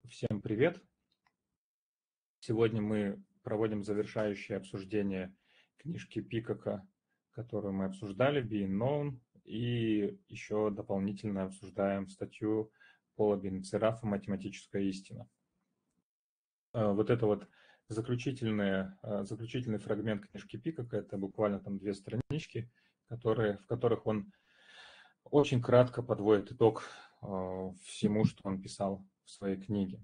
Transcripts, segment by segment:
Всем привет! Сегодня мы проводим завершающее обсуждение книжки Пикака, которую мы обсуждали, Being Known, и еще дополнительно обсуждаем статью Пола Бенцерафа «Математическая истина». Вот это вот заключительный фрагмент книжки Пикака, это буквально там 2 странички, в которых он очень кратко подводит итог всему, что он писал в своей книге.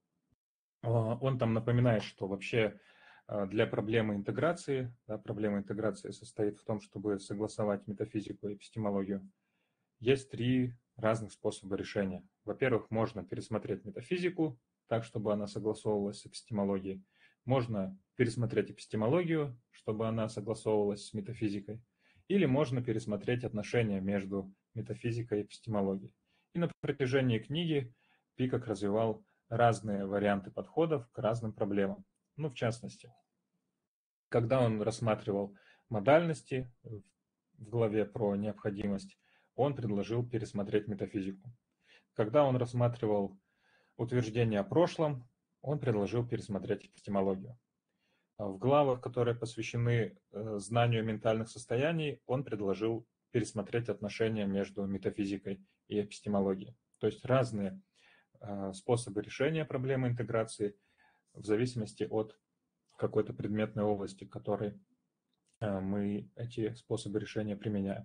Он там напоминает, что вообще для проблемы интеграции, проблема интеграции состоит в том, чтобы согласовать метафизику и эпистемологию. Есть 3 разных способа решения. Во-первых, можно пересмотреть метафизику так, чтобы она согласовывалась с эпистемологией. Можно пересмотреть эпистемологию, чтобы она согласовывалась с метафизикой. Или можно пересмотреть отношения между метафизикой и эпистемологией. И на протяжении книги Пикак развивал разные варианты подходов к разным проблемам. Ну, в частности, когда он рассматривал модальности в главе про необходимость, он предложил пересмотреть метафизику. Когда он рассматривал утверждения о прошлом, он предложил пересмотреть эпистемологию. В главах, которые посвящены знанию ментальных состояний, он предложил пересмотреть отношения между метафизикой и эпистемологией. То есть разные способы решения проблемы интеграции в зависимости от какой-то предметной области, к которой мы эти способы решения применяем.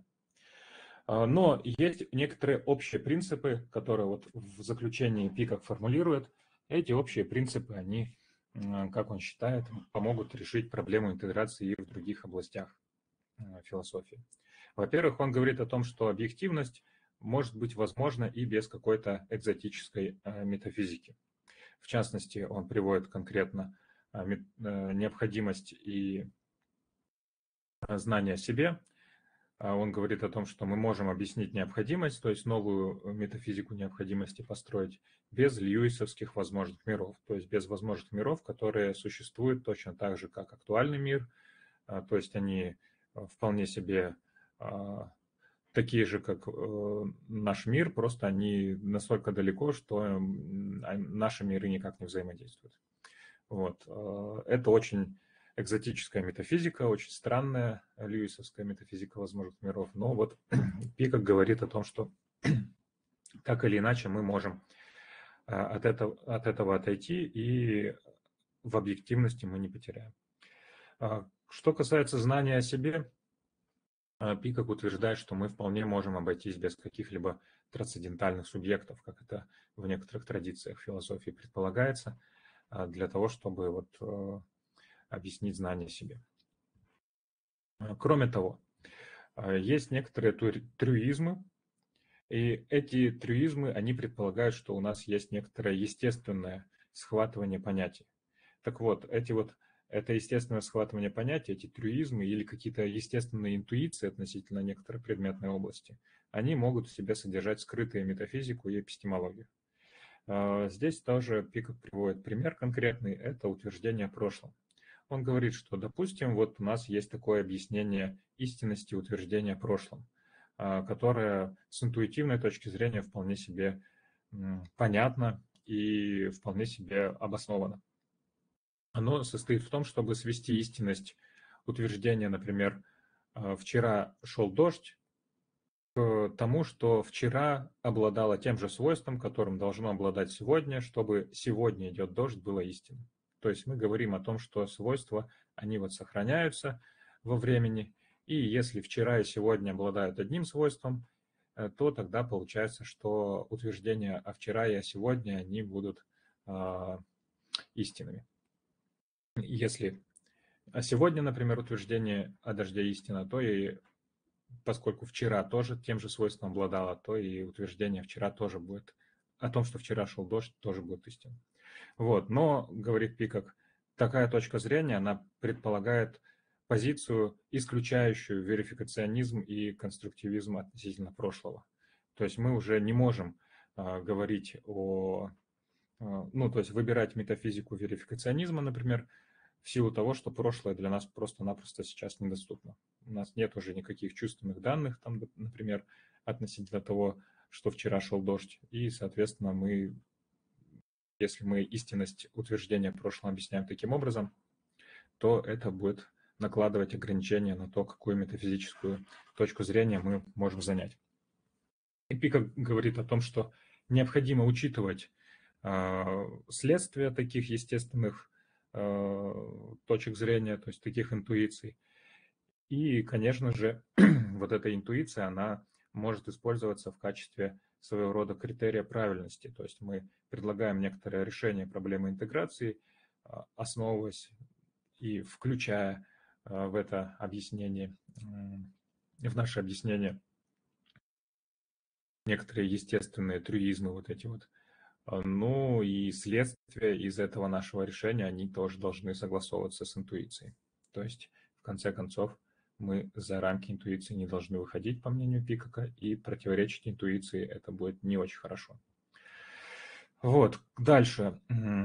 Но есть некоторые общие принципы, которые вот в заключении Пикак формулирует. Эти общие принципы, они, как он считает, помогут решить проблему интеграции и в других областях философии. Во-первых, он говорит о том, что объективность может быть возможна и без какой-то экзотической метафизики. В частности, он приводит конкретно необходимость и знание о себе. Он говорит о том, что мы можем объяснить необходимость, то есть новую метафизику необходимости построить без льюисовских возможных миров, то есть без возможных миров, которые существуют точно так же, как актуальный мир, то есть они вполне себе такие же, как наш мир, просто они настолько далеко, что наши миры никак не взаимодействуют. Вот. Это очень экзотическая метафизика, очень странная льюисовская метафизика возможных миров. Но вот Пикак говорит о том, что так или иначе мы можем от этого отойти, и в объективности мы не потеряем. Что касается знания о себе, Пикак утверждает, что мы вполне можем обойтись без каких-либо трансцендентальных субъектов, как это в некоторых традициях философии предполагается, для того, чтобы вот объяснить знание о себе. Кроме того, есть некоторые трюизмы, и эти трюизмы, они предполагают, что у нас есть некоторое естественное схватывание понятий. Так вот, это естественное схватывание понятий, эти трюизмы или какие-то естественные интуиции относительно некоторой предметной области, они могут в себе содержать скрытую метафизику и эпистемологию. Здесь тоже Пикак приводит пример конкретный, это утверждение о прошлом. Он говорит, что, допустим, вот у нас есть такое объяснение истинности утверждения о прошлом, которое с интуитивной точки зрения вполне себе понятно и вполне себе обосновано. Оно состоит в том, чтобы свести истинность утверждения, например, «вчера шел дождь», к тому, что вчера обладало тем же свойством, которым должно обладать сегодня, чтобы «сегодня идет дождь» было истинным. То есть мы говорим о том, что свойства, они вот сохраняются во времени, и если вчера и сегодня обладают одним свойством, то тогда получается, что утверждения о вчера и о сегодня, они будут истинными. Если сегодня, например, утверждение о дожде истина, то и поскольку вчера тоже тем же свойством обладало, то и утверждение вчера тоже будет, о том, что вчера шел дождь, тоже будет истинным. Вот. Но, говорит Пикак, такая точка зрения, она предполагает позицию, исключающую верификационизм и конструктивизм относительно прошлого. То есть мы уже не можем говорить то есть выбирать метафизику верификационизма, например, в силу того, что прошлое для нас просто-напросто сейчас недоступно. У нас нет уже никаких чувственных данных, там, например, относительно того, что вчера шел дождь, и, соответственно, мы если мы истинность утверждения прошлого объясняем таким образом, то это будет накладывать ограничения на то, какую метафизическую точку зрения мы можем занять. Эпика говорит о том, что необходимо учитывать следствия таких естественных точек зрения, то есть таких интуиций. И, конечно же, вот эта интуиция, она может использоваться в качестве своего рода критерия правильности. То есть мы предлагаем некоторое решение проблемы интеграции, основываясь и включая в это объяснение, в наше объяснение некоторые естественные трюизмы вот эти вот. Ну и следствия из этого нашего решения, они тоже должны согласовываться с интуицией. То есть, в конце концов, мы за рамки интуиции не должны выходить, по мнению Пикака, и противоречить интуиции это будет не очень хорошо. Вот, дальше.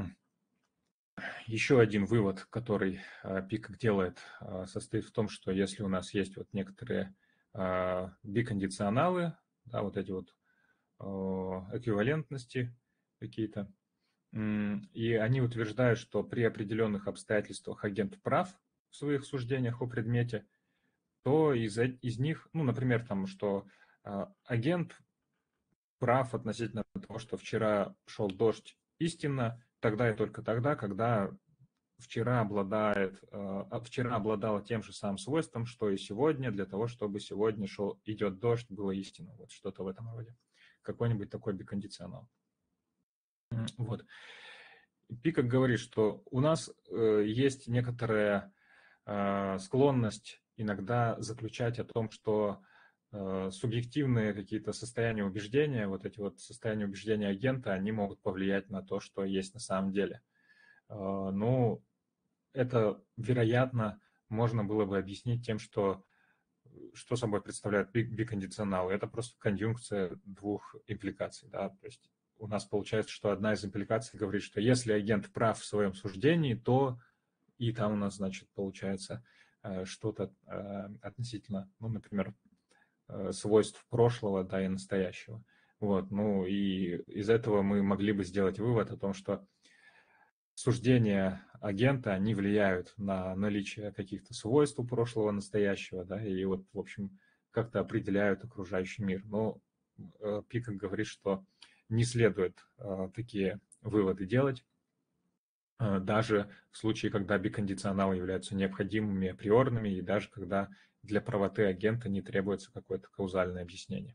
Еще один вывод, который Пикак делает, состоит в том, что если у нас есть вот некоторые бикондиционалы, да, вот эти вот эквивалентности какие-то, и они утверждают, что при определенных обстоятельствах агент прав в своих суждениях о предмете, то из них, ну, например, там, что агент прав относительно того, что вчера шел дождь истинно, тогда и только тогда, когда вчера обладала тем же самым свойством, что и сегодня, для того, чтобы сегодня идет дождь, было истинно. Вот что-то в этом роде. Какой-нибудь такой бикондиционал. Вот. Пикак говорит, что у нас есть некоторая склонность иногда заключать о том, что субъективные какие-то состояния убеждения, вот эти вот состояния убеждения агента, они могут повлиять на то, что есть на самом деле. Ну, это, вероятно, можно было бы объяснить тем, что собой представляют бикондиционалы. Это просто конъюнкция двух импликаций. Да? То есть у нас получается, что одна из импликаций говорит, что если агент прав в своем суждении, то и там у нас, значит, получается что-то относительно, ну, например, свойств прошлого, да, и настоящего. Вот, ну, и из этого мы могли бы сделать вывод о том, что суждения агента, они влияют на наличие каких-то свойств у прошлого, настоящего, да, и вот, в общем, как-то определяют окружающий мир. Но Пикак говорит, что не следует такие выводы делать, даже в случае, когда бикондиционалы являются необходимыми априорными, и даже когда для правоты агента не требуется какое-то каузальное объяснение.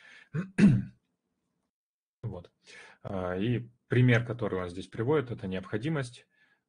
Вот. И пример, который он здесь приводит, это необходимость.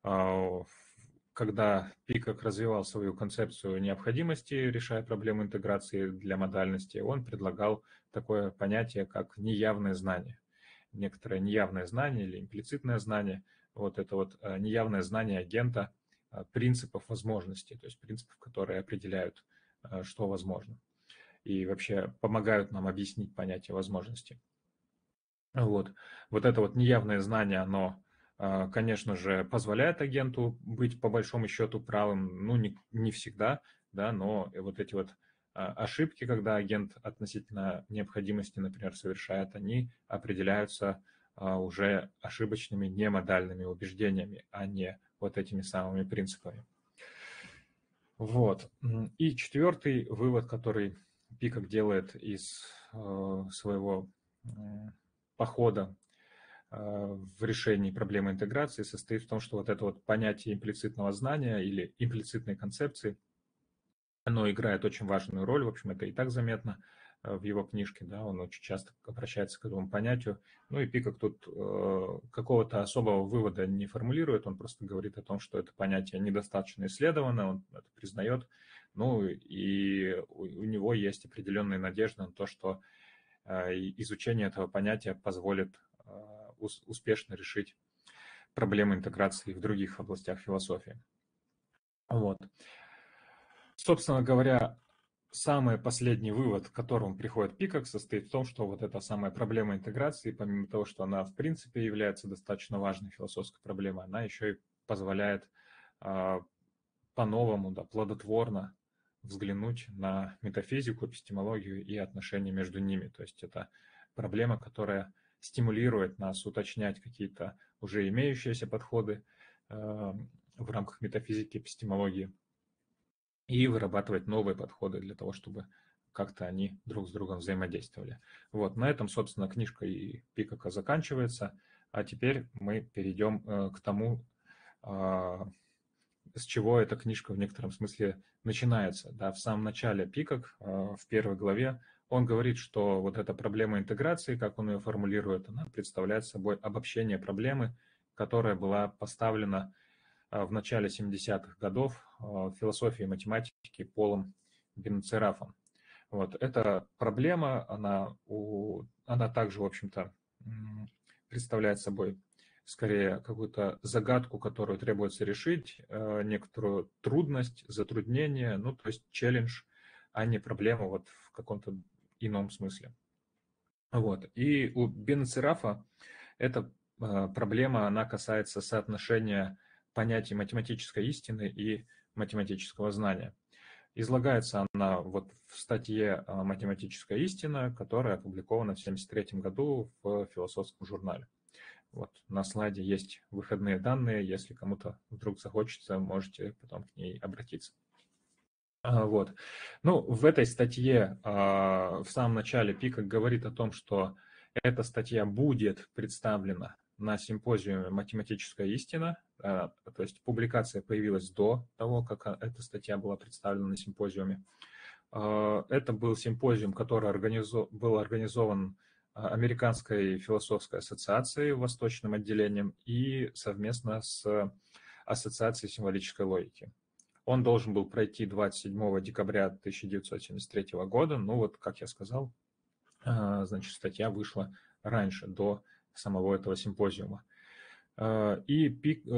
Когда Пикак развивал свою концепцию необходимости, решая проблему интеграции для модальности, он предлагал такое понятие, как неявное знание. Некоторое неявное знание или имплицитное знание. Вот это вот неявное знание агента принципов возможности, то есть принципов, которые определяют, что возможно. И вообще помогают нам объяснить понятие возможности. Вот это вот неявное знание, оно, конечно же, позволяет агенту быть по большому счету правым, ну, не всегда, да, но вот эти вот ошибки, когда агент относительно необходимости, например, совершает, они определяются уже ошибочными немодальными убеждениями, а не вот этими самыми принципами. Вот. И четвертый вывод, который Пикак делает из своего похода в решении проблемы интеграции, состоит в том, что вот это вот понятие имплицитного знания или имплицитной концепции, оно играет очень важную роль, в общем, это и так заметно в его книжке, да, он очень часто обращается к этому понятию, ну и Пикак тут какого-то особого вывода не формулирует, он просто говорит о том, что это понятие недостаточно исследовано, он это признает, ну и у него есть определенная надежда на то, что изучение этого понятия позволит успешно решить проблемы интеграции в других областях философии. Вот. Собственно говоря, самый последний вывод, к которому приходит Пикак, состоит в том, что вот эта самая проблема интеграции, помимо того, что она в принципе является достаточно важной философской проблемой, она еще и позволяет по-новому, да, плодотворно взглянуть на метафизику, эпистемологию и отношения между ними. То есть это проблема, которая стимулирует нас уточнять какие-то уже имеющиеся подходы в рамках метафизики, эпистемологии, и вырабатывать новые подходы для того, чтобы как-то они друг с другом взаимодействовали. Вот, на этом, собственно, книжка и Пикака заканчивается, а теперь мы перейдем к тому, с чего эта книжка в некотором смысле начинается. Да, в самом начале Пикак, в первой главе, он говорит, что вот эта проблема интеграции, как он ее формулирует, она представляет собой обобщение проблемы, которая была поставлена в начале 70-х годов в философии и математики Полом Бенцерафом. Вот. Эта проблема, она также, в общем-то, представляет собой скорее какую-то загадку, которую требуется решить, некоторую трудность, затруднение, ну, то есть челлендж, а не проблема вот в каком-то ином смысле. Вот. И у Бенцерафа эта проблема, она касается соотношения понятий математической истины и математического знания. Излагается она вот в статье «Математическая истина», которая опубликована в 1973 году в философском журнале. Вот на слайде есть выходные данные, если кому-то вдруг захочется, можете потом к ней обратиться. Вот. Ну, в этой статье в самом начале Пикак говорит о том, что эта статья будет представлена на симпозиуме «Математическая истина», то есть публикация появилась до того, как эта статья была представлена на симпозиуме. Это был симпозиум, который был организован Американской философской ассоциацией, восточным отделением, и совместно с Ассоциацией символической логики. Он должен был пройти 27 декабря 1973 года. Ну вот, как я сказал, значит, статья вышла раньше, до самого этого симпозиума. И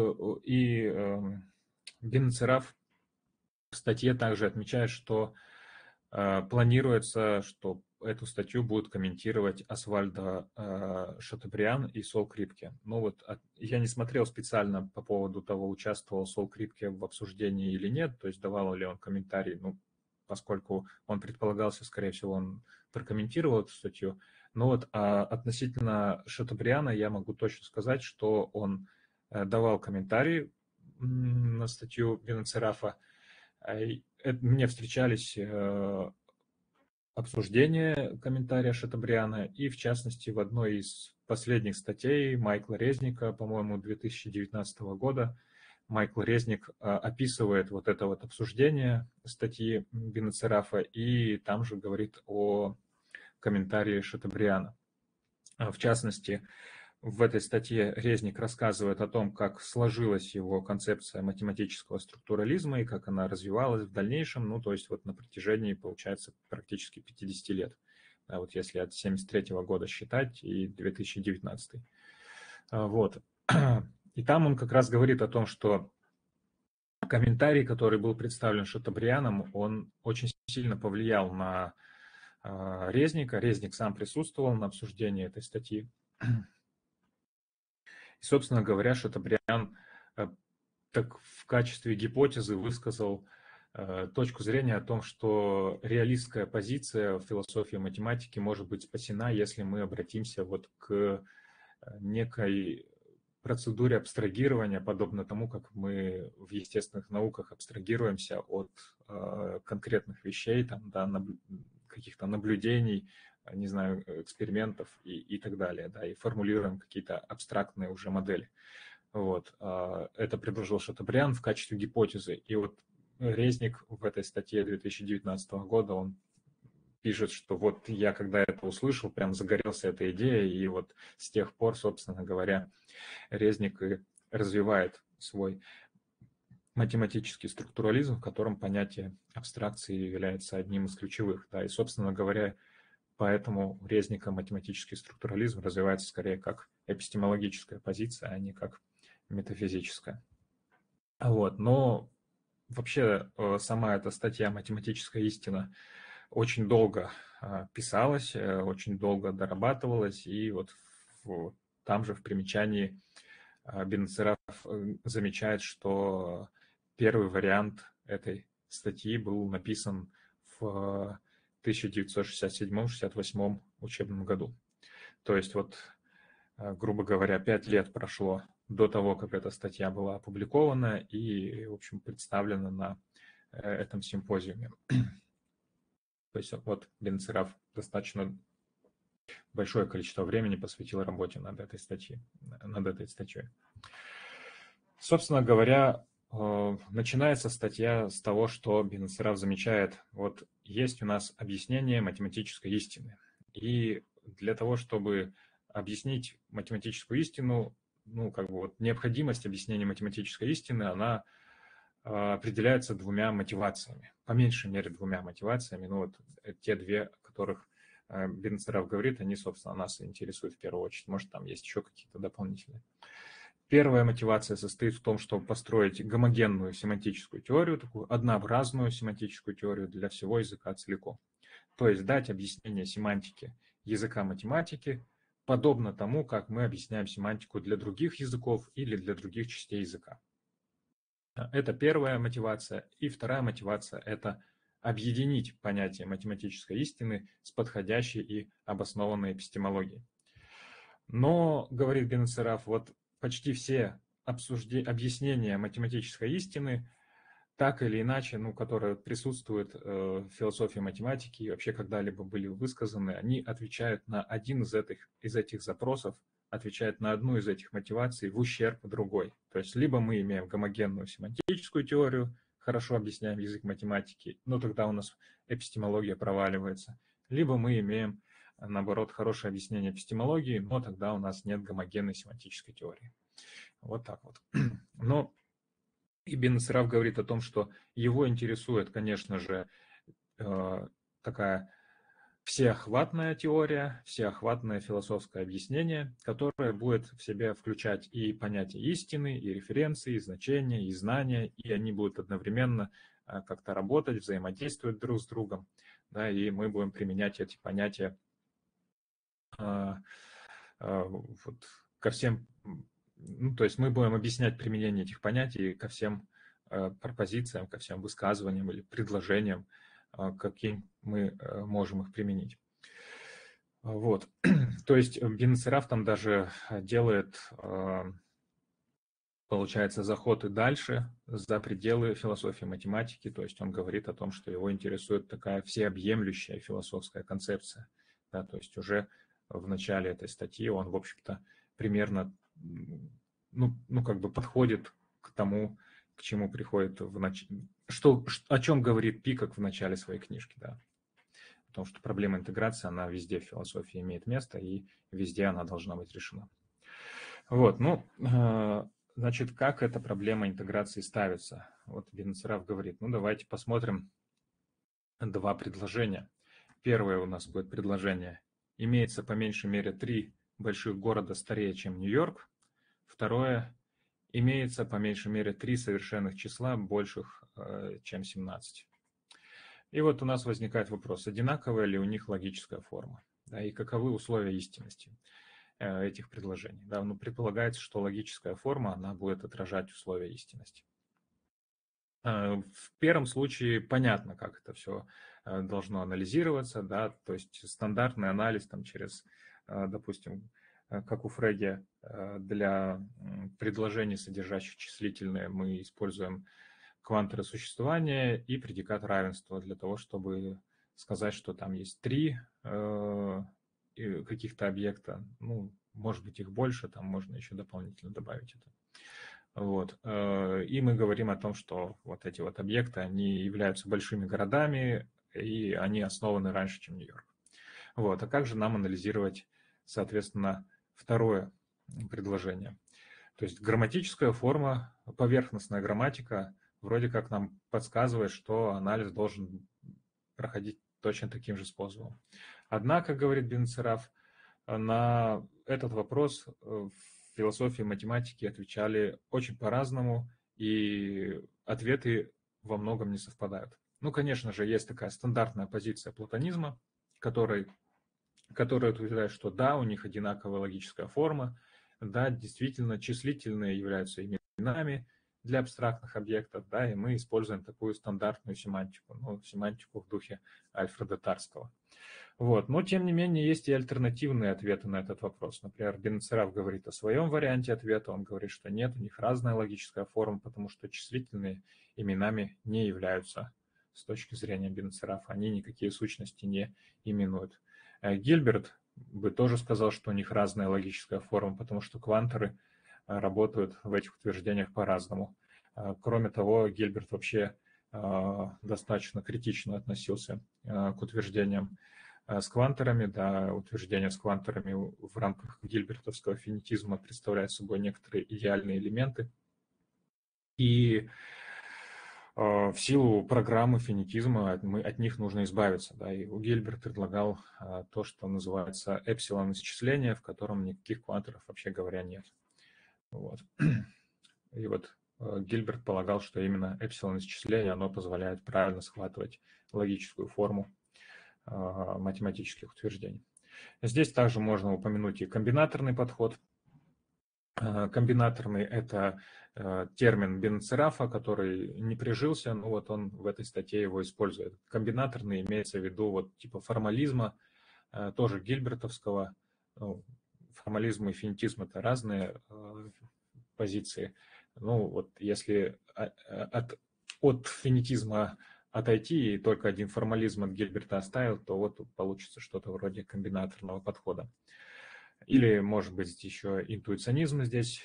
Бенцераф в статье также отмечает, что планируется, что эту статью будут комментировать Освальдо Шатобриан и Сол Крипке. Ну вот я не смотрел специально по поводу того, участвовал Сол Крипке в обсуждении или нет, то есть давал ли он комментарий, ну, поскольку он предполагался, скорее всего, он прокомментировал эту статью. Но вот относительно Шатобриана я могу точно сказать, что он давал комментарий на статью Бенцерафа. Мне встречались обсуждение комментария Шатобриана, и в частности в одной из последних статей Майкла Резника, по-моему, 2019 года, Майкл Резник описывает вот это вот обсуждение статьи Бенцерафа и там же говорит о комментарии Шатобриана. В частности, в этой статье Резник рассказывает о том, как сложилась его концепция математического структурализма и как она развивалась в дальнейшем, ну, то есть вот на протяжении, получается, практически 50 лет. Да, вот если от 1973 года считать и 2019. Вот. И там он как раз говорит о том, что комментарий, который был представлен Шатобрианом, он очень сильно повлиял на Резника. Резник сам присутствовал на обсуждении этой статьи. И, собственно говоря, Шатобриан так в качестве гипотезы высказал точку зрения о том, что реалистская позиция в философии математики может быть спасена, если мы обратимся вот к некой процедуре абстрагирования, подобно тому, как мы в естественных науках абстрагируемся от конкретных вещей, там, да, каких-то наблюдений, не знаю, экспериментов и так далее, да, и формулируем какие-то абстрактные уже модели. Вот. Это предложил Шатобриан в качестве гипотезы. И вот Резник в этой статье 2019 года, он пишет, что вот я, когда это услышал, прям загорелся этой идеей, и вот с тех пор, собственно говоря, Резник и развивает свой математический структурализм, в котором понятие абстракции является одним из ключевых. Да, и, собственно говоря, поэтому у Резника математический структурализм развивается скорее как эпистемологическая позиция, а не как метафизическая. Вот. Но вообще сама эта статья «Математическая истина» очень долго писалась, очень долго дорабатывалась, и вот там же в примечании Бенцераф замечает, что первый вариант этой статьи был написан в 1967-68 учебном году. То есть вот, грубо говоря, 5 лет прошло до того, как эта статья была опубликована и, в общем, представлена на этом симпозиуме. То есть вот Бенцераф достаточно большое количество времени посвятил работе над этой статьей. Собственно говоря, начинается статья с того, что Бенцераф замечает, вот есть у нас объяснение математической истины. И для того, чтобы объяснить математическую истину, ну, как бы вот необходимость объяснения математической истины, она определяется двумя мотивациями, по меньшей мере двумя мотивациями. Ну, вот те две, о которых Бенцераф говорит, они, собственно, нас интересуют в первую очередь. Может, там есть еще какие-то дополнительные. Первая мотивация состоит в том, чтобы построить гомогенную семантическую теорию, такую однообразную семантическую теорию для всего языка целиком. То есть дать объяснение семантики языка математики подобно тому, как мы объясняем семантику для других языков или для других частей языка. Это первая мотивация. И вторая мотивация – это объединить понятие математической истины с подходящей и обоснованной эпистемологией. Но, говорит Бенцераф, вот почти все объяснения математической истины, так или иначе, ну, которые присутствуют в философии математики и вообще когда-либо были высказаны, они отвечают на один из этих запросов, отвечает на одну из этих мотиваций в ущерб другой. То есть либо мы имеем гомогенную семантическую теорию, хорошо объясняем язык математики, но тогда у нас эпистемология проваливается, либо мы имеем, наоборот, хорошее объяснение эпистемологии, но тогда у нас нет гомогенной семантической теории. Вот так вот. Но и Бенцераф говорит о том, что его интересует, конечно же, такая всеохватная теория, всеохватное философское объяснение, которое будет в себя включать и понятие истины, и референции, и значения, и знания, и они будут одновременно как-то работать, взаимодействовать друг с другом, да, и мы будем применять эти понятия вот, ко всем, ну, то есть мы будем объяснять применение этих понятий ко всем пропозициям, ко всем высказываниям или предложениям, каким мы можем их применить. Вот. То есть Бенцераф там даже делает, получается, заход и дальше, за пределы философии математики. То есть он говорит о том, что его интересует такая всеобъемлющая философская концепция. Да, то есть уже в начале этой статьи он, в общем-то, примерно, ну, как бы подходит к тому, к чему приходит о чем говорит Пикок в начале своей книжки, да. Потому что проблема интеграции, она везде в философии имеет место, и везде она должна быть решена. Вот, ну, значит, как эта проблема интеграции ставится? Вот Бенцераф говорит, ну, давайте посмотрим два предложения. Первое у нас будет предложение. Имеется по меньшей мере 3 больших города старее, чем Нью-Йорк. Второе. Имеется по меньшей мере 3 совершенных числа больших, чем 17. И вот у нас возникает вопрос, одинаковая ли у них логическая форма, да, и каковы условия истинности этих предложений. Да, ну, предполагается, что логическая форма, она будет отражать условия истинности. В первом случае понятно, как это все должно анализироваться, да, то есть стандартный анализ там через, допустим, как у Фрege, для предложений, содержащих числительные, мы используем кванты существования и предикат равенства для того, чтобы сказать, что там есть 3 каких-то объекта, ну, может быть, их больше, там можно еще дополнительно добавить это. Вот. И мы говорим о том, что вот эти вот объекты, они являются большими городами, и они основаны раньше, чем Нью-Йорк. Вот. А как же нам анализировать, соответственно, второе предложение? То есть грамматическая форма, поверхностная грамматика вроде как нам подсказывает, что анализ должен проходить точно таким же способом. Однако, говорит Бенцераф, на этот вопрос в философии математики отвечали очень по-разному, и ответы во многом не совпадают. Ну, конечно же, есть такая стандартная позиция платонизма, которая утверждает, что да, у них одинаковая логическая форма, да, действительно, числительные являются именами для абстрактных объектов, да, и мы используем такую стандартную семантику, ну, семантику в духе Альфреда Тарского. Вот. Но, тем не менее, есть и альтернативные ответы на этот вопрос. Например, Бенацераф говорит о своем варианте ответа. Он говорит, что нет, у них разная логическая форма, потому что числительные именами не являются с точки зрения Бенацерафа. Они никакие сущности не именуют. Гильберт бы тоже сказал, что у них разная логическая форма, потому что кванторы работают в этих утверждениях по-разному. Кроме того, Гильберт вообще достаточно критично относился к утверждениям с кванторами, да, утверждение с кванторами в рамках гильбертовского финитизма представляет собой некоторые идеальные элементы. И в силу программы финитизма мы от них нужно избавиться. Да, и Гильберт предлагал то, что называется эпсилон исчисления, в котором никаких кванторов, вообще говоря, нет. Вот. И вот Гильберт полагал, что именно эпсилон исчисление, оно позволяет правильно схватывать логическую форму математических утверждений. Здесь также можно упомянуть и комбинаторный подход. Комбинаторный – это термин Бенацерафа, который не прижился, но вот он в этой статье его использует. Комбинаторный имеется в виду вот типа формализма, тоже гильбертовского. Формализм и финитизм – это разные позиции. Ну вот если от финитизма отойти и только один формализм от Гильберта оставил, то вот получится что-то вроде комбинаторного подхода. Или, может быть, еще интуиционизм здесь,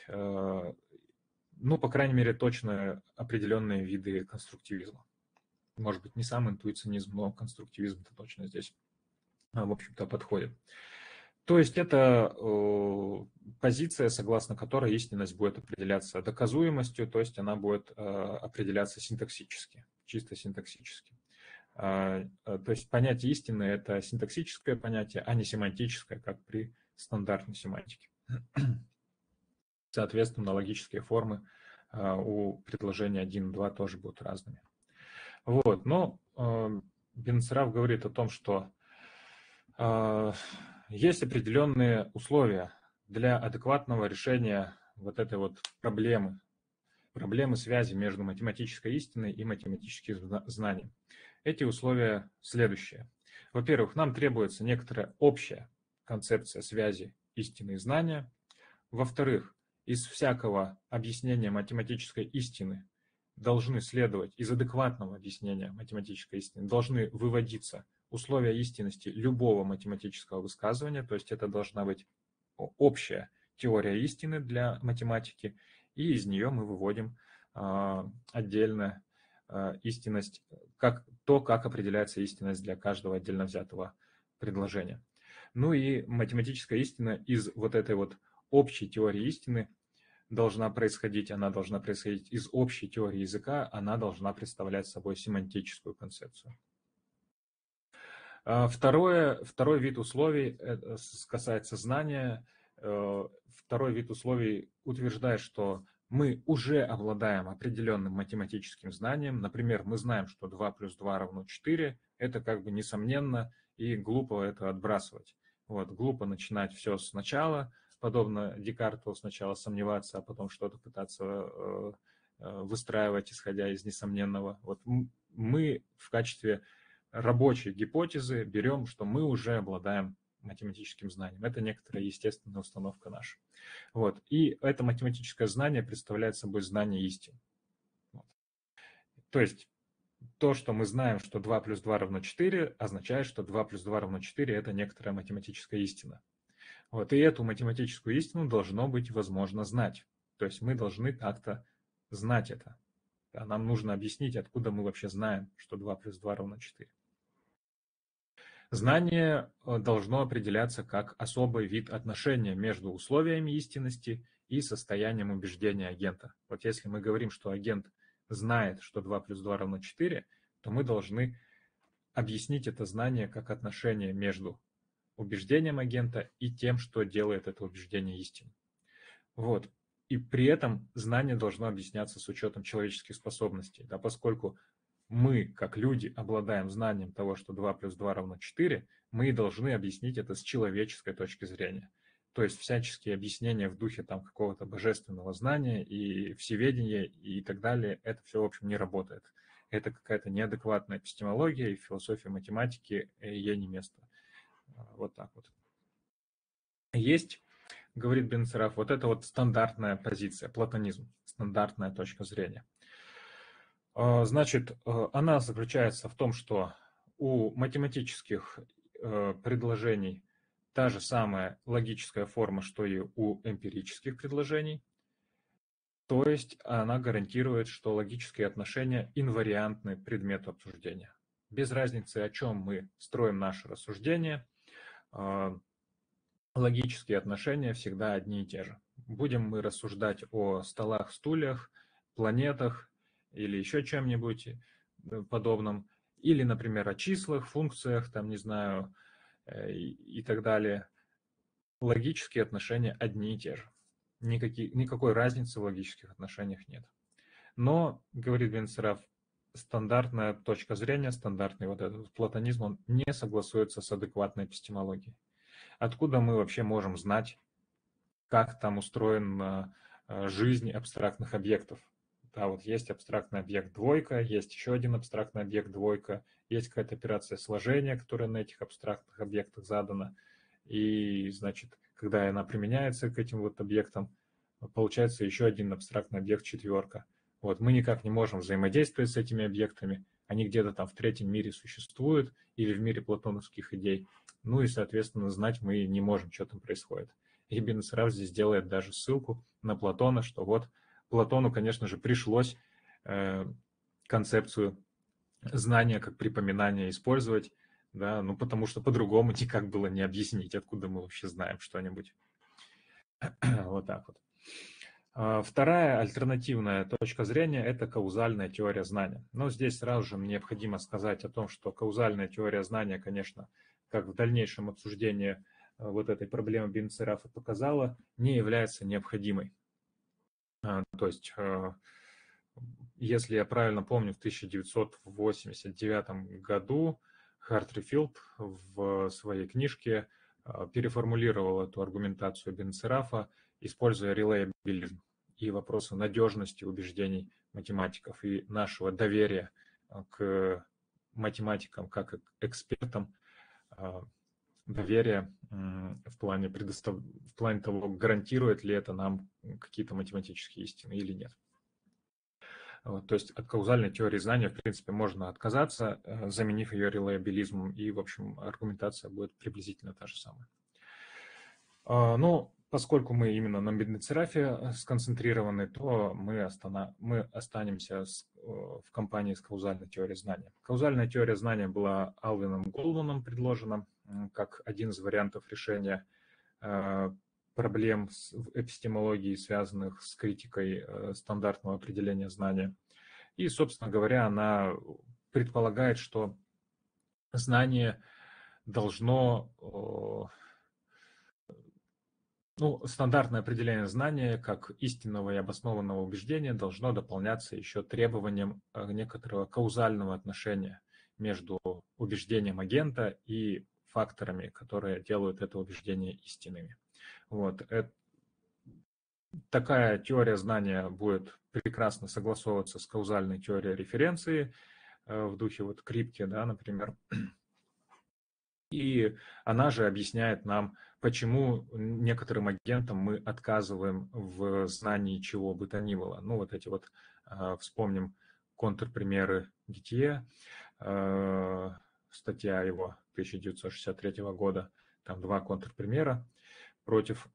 ну, по крайней мере, точно определенные виды конструктивизма. Может быть, не сам интуиционизм, но конструктивизм-то точно здесь, в общем-то, подходит. То есть это позиция, согласно которой истинность будет определяться доказуемостью, то есть она будет определяться синтаксически, чисто синтаксически. То есть понятие истины – это синтаксическое понятие, а не семантическое, как при стандартной семантике. Соответственно, логические формы у предложения 1 и 2 тоже будут разными. Вот. Но Бенацераф говорит о том, что есть определенные условия для адекватного решения вот этой вот проблемы связи между математической истиной и математическим знанием. Эти условия следующие. Во-первых, нам требуется некоторая общая концепция связи истины и знания. Во-вторых, из всякого объяснения математической истины должны следовать, из адекватного объяснения математической истины должны выводиться условия истинности любого математического высказывания, то есть это должна быть общая теория истины для математики, и из нее мы выводим отдельно истинность, как определяется истинность для каждого отдельно взятого предложения. Ну и математическая истина из вот этой вот общей теории истины должна происходить из общей теории языка, она должна представлять собой семантическую концепцию. Второй вид условий касается знания. Второй вид условий утверждает, что мы уже обладаем определенным математическим знанием. Например, мы знаем, что 2 плюс 2 равно 4. Это как бы несомненно, и глупо это отбрасывать. Вот, глупо начинать все сначала, подобно Декарту сначала сомневаться, а потом что-то пытаться выстраивать, исходя из несомненного. Вот мы в качестве рабочей гипотезы берем, что мы уже обладаем математическим знанием. Это некоторая естественная установка наша. Вот. И это математическое знание представляет собой знание истин. Вот. То есть то, что мы знаем, что 2 плюс 2 равно 4, означает, что 2 плюс 2 равно 4 – это некоторая математическая истина. Вот. И эту математическую истину должно быть возможно знать. То есть мы должны как-то знать это. Нам нужно объяснить, откуда мы вообще знаем, что 2 плюс 2 равно 4. Знание должно определяться как особый вид отношения между условиями истинности и состоянием убеждения агента. Вот если мы говорим, что агент знает, что 2 плюс 2 равно 4, то мы должны объяснить это знание как отношение между убеждением агента и тем, что делает это убеждение истинным. Вот. И при этом знание должно объясняться с учетом человеческих способностей, да, поскольку мы, как люди, обладаем знанием того, что 2 плюс 2 равно 4, мы и должны объяснить это с человеческой точки зрения. То есть всяческие объяснения в духе там какого-то божественного знания и всеведения и так далее, это все, в общем, не работает. Это какая-то неадекватная эпистемология, и в философии математики ей не место. Вот так вот. Есть, говорит Бен-Сераф, вот это вот стандартная позиция, платонизм, стандартная точка зрения. Значит, она заключается в том, что у математических предложений та же самая логическая форма, что и у эмпирических предложений. То есть она гарантирует, что логические отношения инвариантны предмету обсуждения. Без разницы, о чем мы строим наше рассуждение, логические отношения всегда одни и те же. Будем мы рассуждать о столах, стульях, планетах или еще чем-нибудь подобном, или, например, о числах, функциях, там, не знаю, и так далее. Логические отношения одни и те же. Никакой разницы в логических отношениях нет. Но, говорит Бен-Сераф, стандартная точка зрения, стандартный вот этот платонизм, он не согласуется с адекватной эпистемологией. Откуда мы вообще можем знать, как там устроена жизнь абстрактных объектов? Да, вот есть абстрактный объект двойка, есть еще один абстрактный объект двойка, есть какая-то операция сложения, которая на этих абстрактных объектах задана. И, значит, когда она применяется к этим вот объектам, получается еще один абстрактный объект четверка. Вот, мы никак не можем взаимодействовать с этими объектами, они где-то там в третьем мире существуют или в мире платоновских идей. Ну и, соответственно, знать мы не можем, что там происходит. И Бен-Сераф здесь делает даже ссылку на Платона, что вот Платону, конечно же, пришлось концепцию знания как припоминания использовать, да, ну потому что по-другому никак было не объяснить, откуда мы вообще знаем что-нибудь. Вот так вот. Вторая альтернативная точка зрения – это каузальная теория знания. Но здесь сразу же необходимо сказать о том, что каузальная теория знания, конечно, как в дальнейшем обсуждении вот этой проблемы Бен-Серафа показала, не является необходимой. То есть, если я правильно помню, в 1989 году Хартрифилд в своей книжке переформулировал эту аргументацию Бен-Серафа, используя релейабилизм и вопросы надежности убеждений математиков и нашего доверия к математикам как к экспертам, доверие в плане того, гарантирует ли это нам какие-то математические истины или нет. Вот, то есть от каузальной теории знания, в принципе, можно отказаться, заменив ее релейабилизмом, и, в общем, аргументация будет приблизительно та же самая. Но поскольку мы именно на Бен-Серафе сконцентрированы, то мы останемся в компании с каузальной теорией знания. Каузальная теория знания была Алвином Голдманом предложена как один из вариантов решения проблем в эпистемологии, связанных с критикой стандартного определения знания. И, собственно говоря, она предполагает, что знание должно... стандартное определение знания как истинного и обоснованного убеждения должно дополняться еще требованием некоторого каузального отношения между убеждением агента и факторами, которые делают это убеждение истинными. Вот. Такая теория знания будет прекрасно согласовываться с каузальной теорией референции в духе вот Крипке, да, например. И она же объясняет нам, почему некоторым агентам мы отказываем в знании чего бы то ни было. Ну, вот эти вот, вспомним контрпримеры Дитье, статья его 1963 года, там два контрпримера против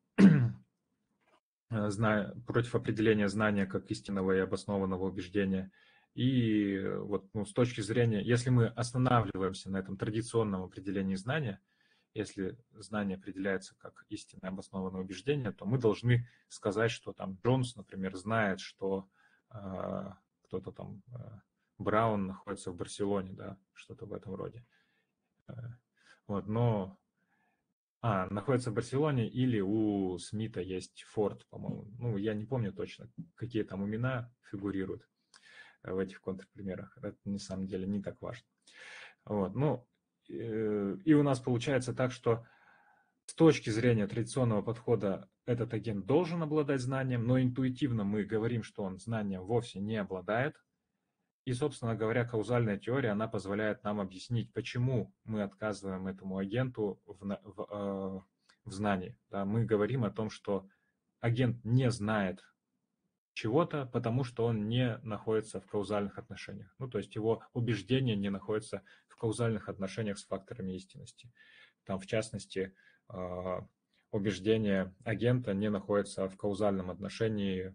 определения знания как истинного и обоснованного убеждения. И вот с точки зрения, если мы останавливаемся на этом традиционном определении знания, если знание определяется как истинное обоснованное убеждение, то мы должны сказать, что там Джонс, например, знает, что кто-то там, Браун находится в Барселоне, да, что-то в этом роде. Вот, но находится в Барселоне, или у Смита есть Форд, по-моему. Ну, я не помню точно, какие там имена фигурируют в этих контрпримерах. Это на самом деле не так важно. Вот, и у нас получается так, что с точки зрения традиционного подхода этот агент должен обладать знанием, но интуитивно мы говорим, что он знанием вовсе не обладает. И, собственно говоря, каузальная теория, она позволяет нам объяснить, почему мы отказываем этому агенту в знании. Да, мы говорим о том, что агент не знает чего-то, потому что он не находится в каузальных отношениях. Ну, то есть его убеждение не находится в каузальных отношениях с факторами истинности. Там, в частности, убеждение агента не находится в каузальном отношении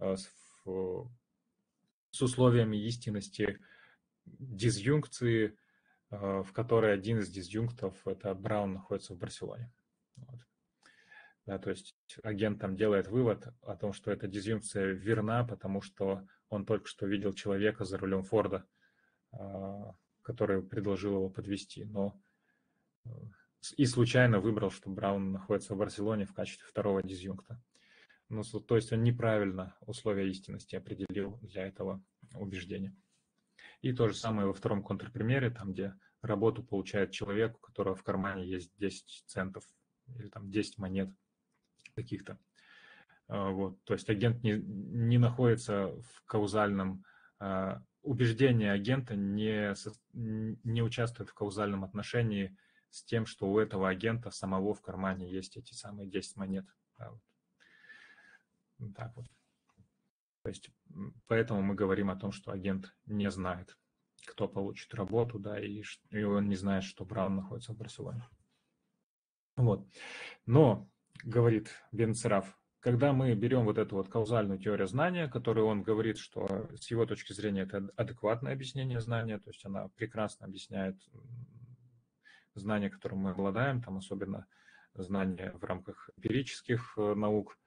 с условиями истинности дизъюнкции, в которой один из дизъюнктов, это Браун, находится в Барселоне. Вот. Да, то есть агент там делает вывод о том, что эта дизъюнкция верна, потому что он только что видел человека за рулем Форда, который предложил его подвезти, но и случайно выбрал, что Браун находится в Барселоне в качестве второго дизъюнкта. Ну, то есть он неправильно условия истинности определил для этого убеждения. И то же самое во втором контрпримере, там, где работу получает человек, у которого в кармане есть 10 центов или там 10 монет каких-то. Вот. То есть агент не находится в каузальном... Убеждение агента не участвует в каузальном отношении с тем, что у этого агента самого в кармане есть эти самые 10 монет. Да, вот. Так вот. То есть поэтому мы говорим о том, что агент не знает, кто получит работу, да, и он не знает, что Браун находится в Барселоне. Вот. Но, говорит Бенцераф, когда мы берем вот эту вот каузальную теорию знания, которую он говорит, что с его точки зрения это адекватное объяснение знания, то есть она прекрасно объясняет знания, которым мы обладаем, там особенно знания в рамках эмпирических наук.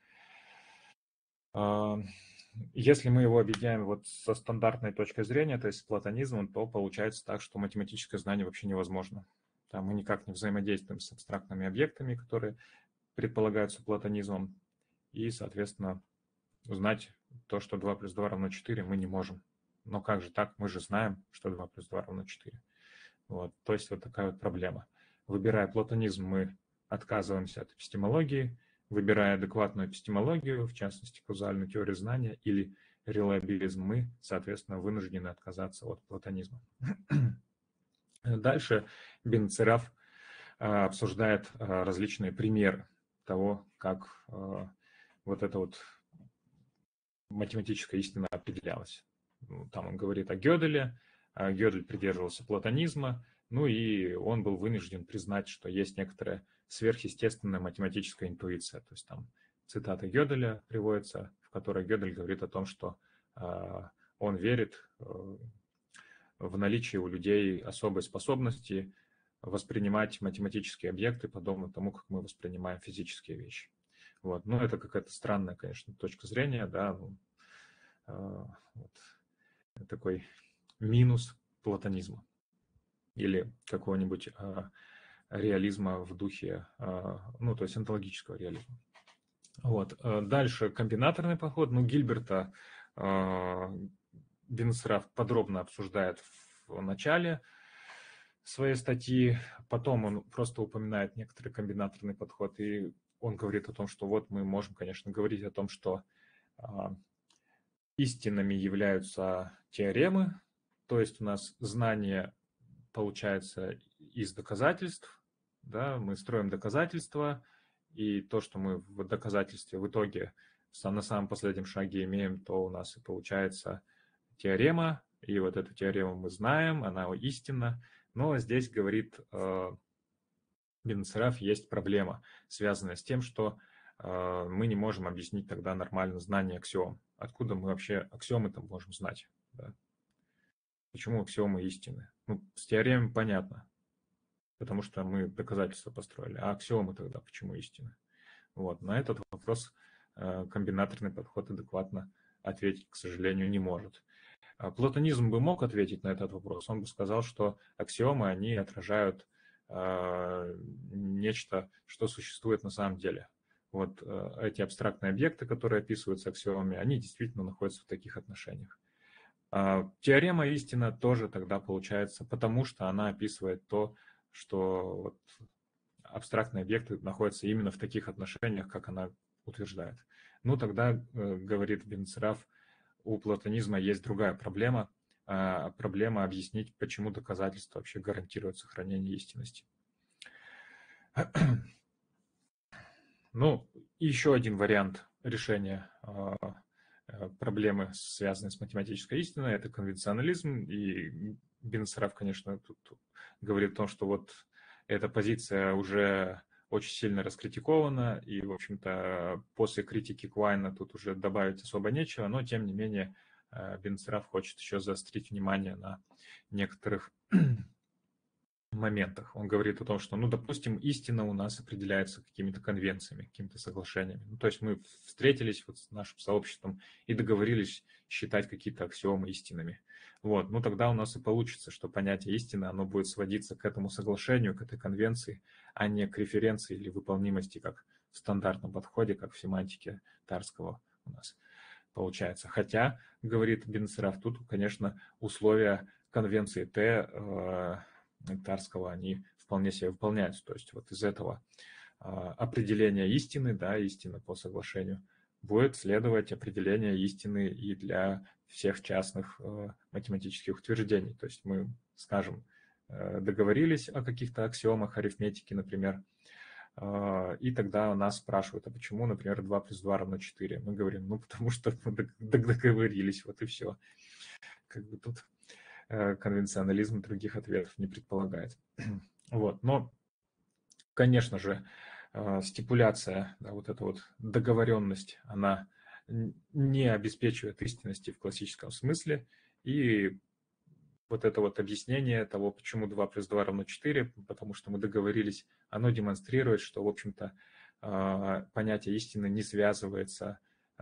Если мы его объединяем вот со стандартной точкой зрения, то есть с платонизмом, то получается так, что математическое знание вообще невозможно. Там мы никак не взаимодействуем с абстрактными объектами, которые предполагаются платонизмом, и, соответственно, узнать то, что 2 плюс 2 равно 4, мы не можем. Но как же так? Мы же знаем, что 2 плюс 2 равно 4. Вот. То есть вот такая вот проблема. Выбирая платонизм, мы отказываемся от эпистемологии, выбирая адекватную эпистемологию, в частности, каузальную теорию знания или релиабилизм, мы, соответственно, вынуждены отказаться от платонизма. Дальше Бенцераф обсуждает различные примеры того, как вот эта вот математическая истина определялась. Там он говорит о Гёделе, Гёдель придерживался платонизма, ну и он был вынужден признать, что есть некоторая сверхъестественная математическая интуиция. То есть там цитата Гёделя приводится, в которой Гёдель говорит о том, что он верит в наличие у людей особой способности воспринимать математические объекты подобно тому, как мы воспринимаем физические вещи. Вот. Ну, это какая-то странная, конечно, точка зрения, да, вот. Такой минус платонизма или какого-нибудь реализма в духе, ну, то есть онтологического реализма. Вот. Дальше комбинаторный подход. Ну, Гильберта Бенцераф подробно обсуждает в начале своей статьи, потом он просто упоминает некоторый комбинаторный подход, и он говорит о том, что вот мы можем, конечно, говорить о том, что истинными являются теоремы, то есть у нас знание получается из доказательств, да, мы строим доказательства, и то, что мы в доказательстве в итоге на самом последнем шаге имеем, то у нас и получается теорема, и вот эту теорему мы знаем, она истинна, но здесь, говорит Бенцераф, есть проблема, связанная с тем, что мы не можем объяснить тогда нормально знание аксиом. Откуда мы вообще аксиомы-то можем знать? Да? Почему аксиомы истины? Ну, с теоремой понятно, потому что мы доказательства построили. А аксиомы тогда почему истины? Вот. На этот вопрос комбинаторный подход адекватно ответить, к сожалению, не может. Платонизм бы мог ответить на этот вопрос. Он бы сказал, что аксиомы, они отражают нечто, что существует на самом деле. Вот эти абстрактные объекты, которые описываются аксиомами, они действительно находятся в таких отношениях. Теорема истина тоже тогда получается, потому что она описывает то, что вот абстрактные объекты находятся именно в таких отношениях, как она утверждает. Ну тогда, говорит Бенцераф, у платонизма есть другая проблема. проблема объяснить, почему доказательства вообще гарантируют сохранение истинности. Ну, еще один вариант решения проблемы, связанной с математической истиной, это конвенционализм. И Бенесарав, конечно, тут говорит о том, что вот эта позиция уже очень сильно раскритикована, и, в общем-то, после критики Квайна тут уже добавить особо нечего, но, тем не менее, Бенесарав хочет еще заострить внимание на некоторых моментах. Он говорит о том, что, ну, допустим, истина у нас определяется какими-то конвенциями, какими-то соглашениями. Ну, то есть мы встретились вот с нашим сообществом и договорились считать какие-то аксиомы истинными. Вот, ну, тогда у нас и получится, что понятие истины, оно будет сводиться к этому соглашению, к этой конвенции, а не к референции или выполнимости, как в стандартном подходе, как в семантике Тарского у нас получается. Хотя, говорит Бенесарав, тут, конечно, условия конвенции Т Тарского, они вполне себе выполняются. То есть вот из этого определения истины, да, истина по соглашению, будет следовать определение истины и для всех частных математических утверждений. То есть мы, скажем, договорились о каких-то аксиомах арифметики, например, и тогда нас спрашивают, а почему, например, 2 плюс 2 равно 4? Мы говорим, ну, потому что мы договорились, вот и все. Как бы тут конвенционализм других ответов не предполагает. Вот. Но, конечно же, стипуляция, да, вот эта вот договоренность, она не обеспечивает истинности в классическом смысле, и вот это вот объяснение того, почему 2 плюс 2 равно 4, потому что мы договорились, оно демонстрирует, что, в общем-то, понятие истины не связывается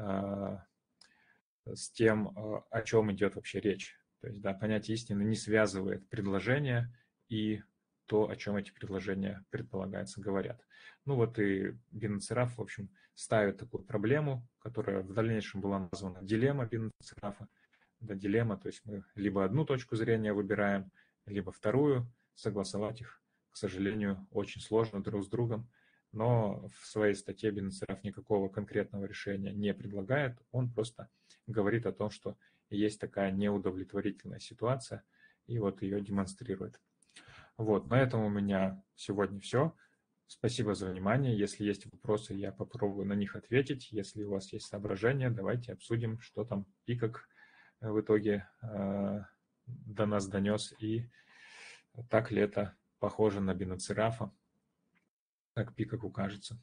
с тем, о чем идет вообще речь. То есть, да, понятие истины не связывает предложения и то, о чем эти предложения, предполагается, говорят. Ну вот и Бенесарав, в общем, ставит такую проблему, которая в дальнейшем была названа дилемма Бенесарафа. Да, дилемма, то есть мы либо одну точку зрения выбираем, либо вторую, согласовать их, к сожалению, очень сложно друг с другом, но в своей статье Бенесарав никакого конкретного решения не предлагает, он просто говорит о том, что есть такая неудовлетворительная ситуация, и вот ее демонстрирует. Вот, на этом у меня сегодня все. Спасибо за внимание. Если есть вопросы, я попробую на них ответить. Если у вас есть соображения, давайте обсудим, что там Пикок в итоге до нас донес, и так ли это похоже на Бенесарафа, как Пикоку кажется.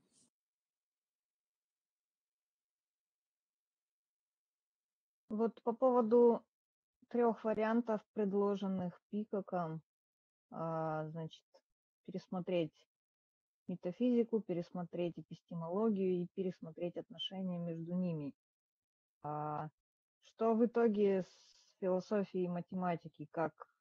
Вот по поводу 3 вариантов, предложенных Пикоком, значит, пересмотреть метафизику, пересмотреть эпистемологию и пересмотреть отношения между ними. Что в итоге с философией и математикой,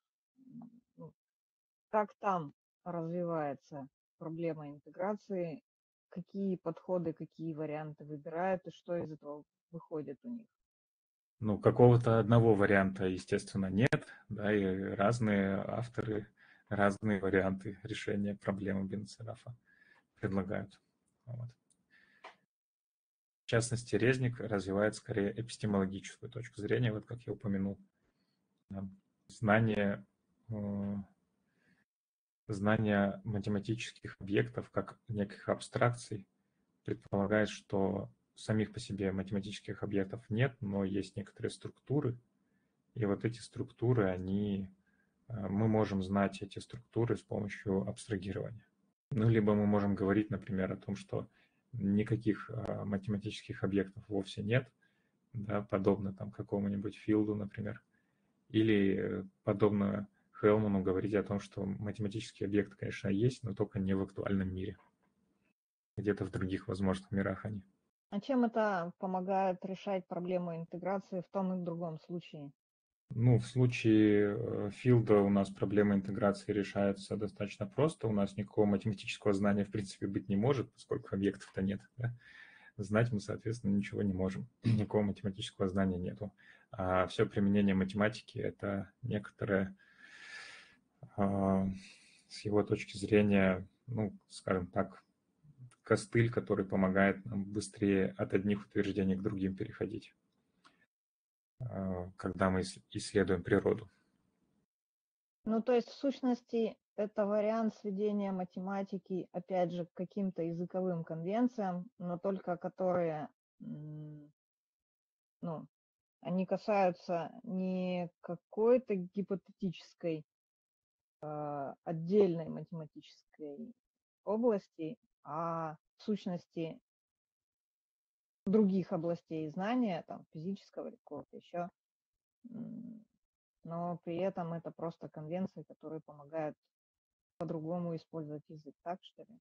как там развивается проблема интеграции, какие подходы, какие варианты выбирают и что из этого выходит у них? Ну, какого-то одного варианта, естественно, нет, да, и разные авторы, разные варианты решения проблемы Бенесарафа предлагают. Вот. В частности, Резник развивает скорее эпистемологическую точку зрения, вот как я упомянул. Знание математических объектов как неких абстракций предполагает, что самих по себе математических объектов нет, но есть некоторые структуры, и вот эти структуры, мы можем знать эти структуры с помощью абстрагирования. Ну, либо мы можем говорить, например, о том, что никаких математических объектов вовсе нет, да, подобно там какому-нибудь Филду, например, или подобно Хелману говорить о том, что математические объекты, конечно, есть, но только не в актуальном мире. Где-то в других возможных мирах они. А чем это помогает решать проблему интеграции в том и в другом случае? Ну, в случае Филда у нас проблема интеграции решается достаточно просто. У нас никакого математического знания, в принципе, быть не может, поскольку объектов-то нет. Да? Знать мы, соответственно, ничего не можем. Никакого математического знания нету. А все применение математики – это некоторое, с его точки зрения, ну, скажем так, костыль, который помогает нам быстрее от одних утверждений к другим переходить. когда мы исследуем природу. Ну, то есть, в сущности, это вариант сведения математики, опять же, к каким-то языковым конвенциям, но только которые, ну, они касаются не какой-то гипотетической, отдельной математической области, а в сущности других областей знания, там, физического или какого-то еще. Но при этом это просто конвенции, которые помогают по-другому использовать язык, так что ли?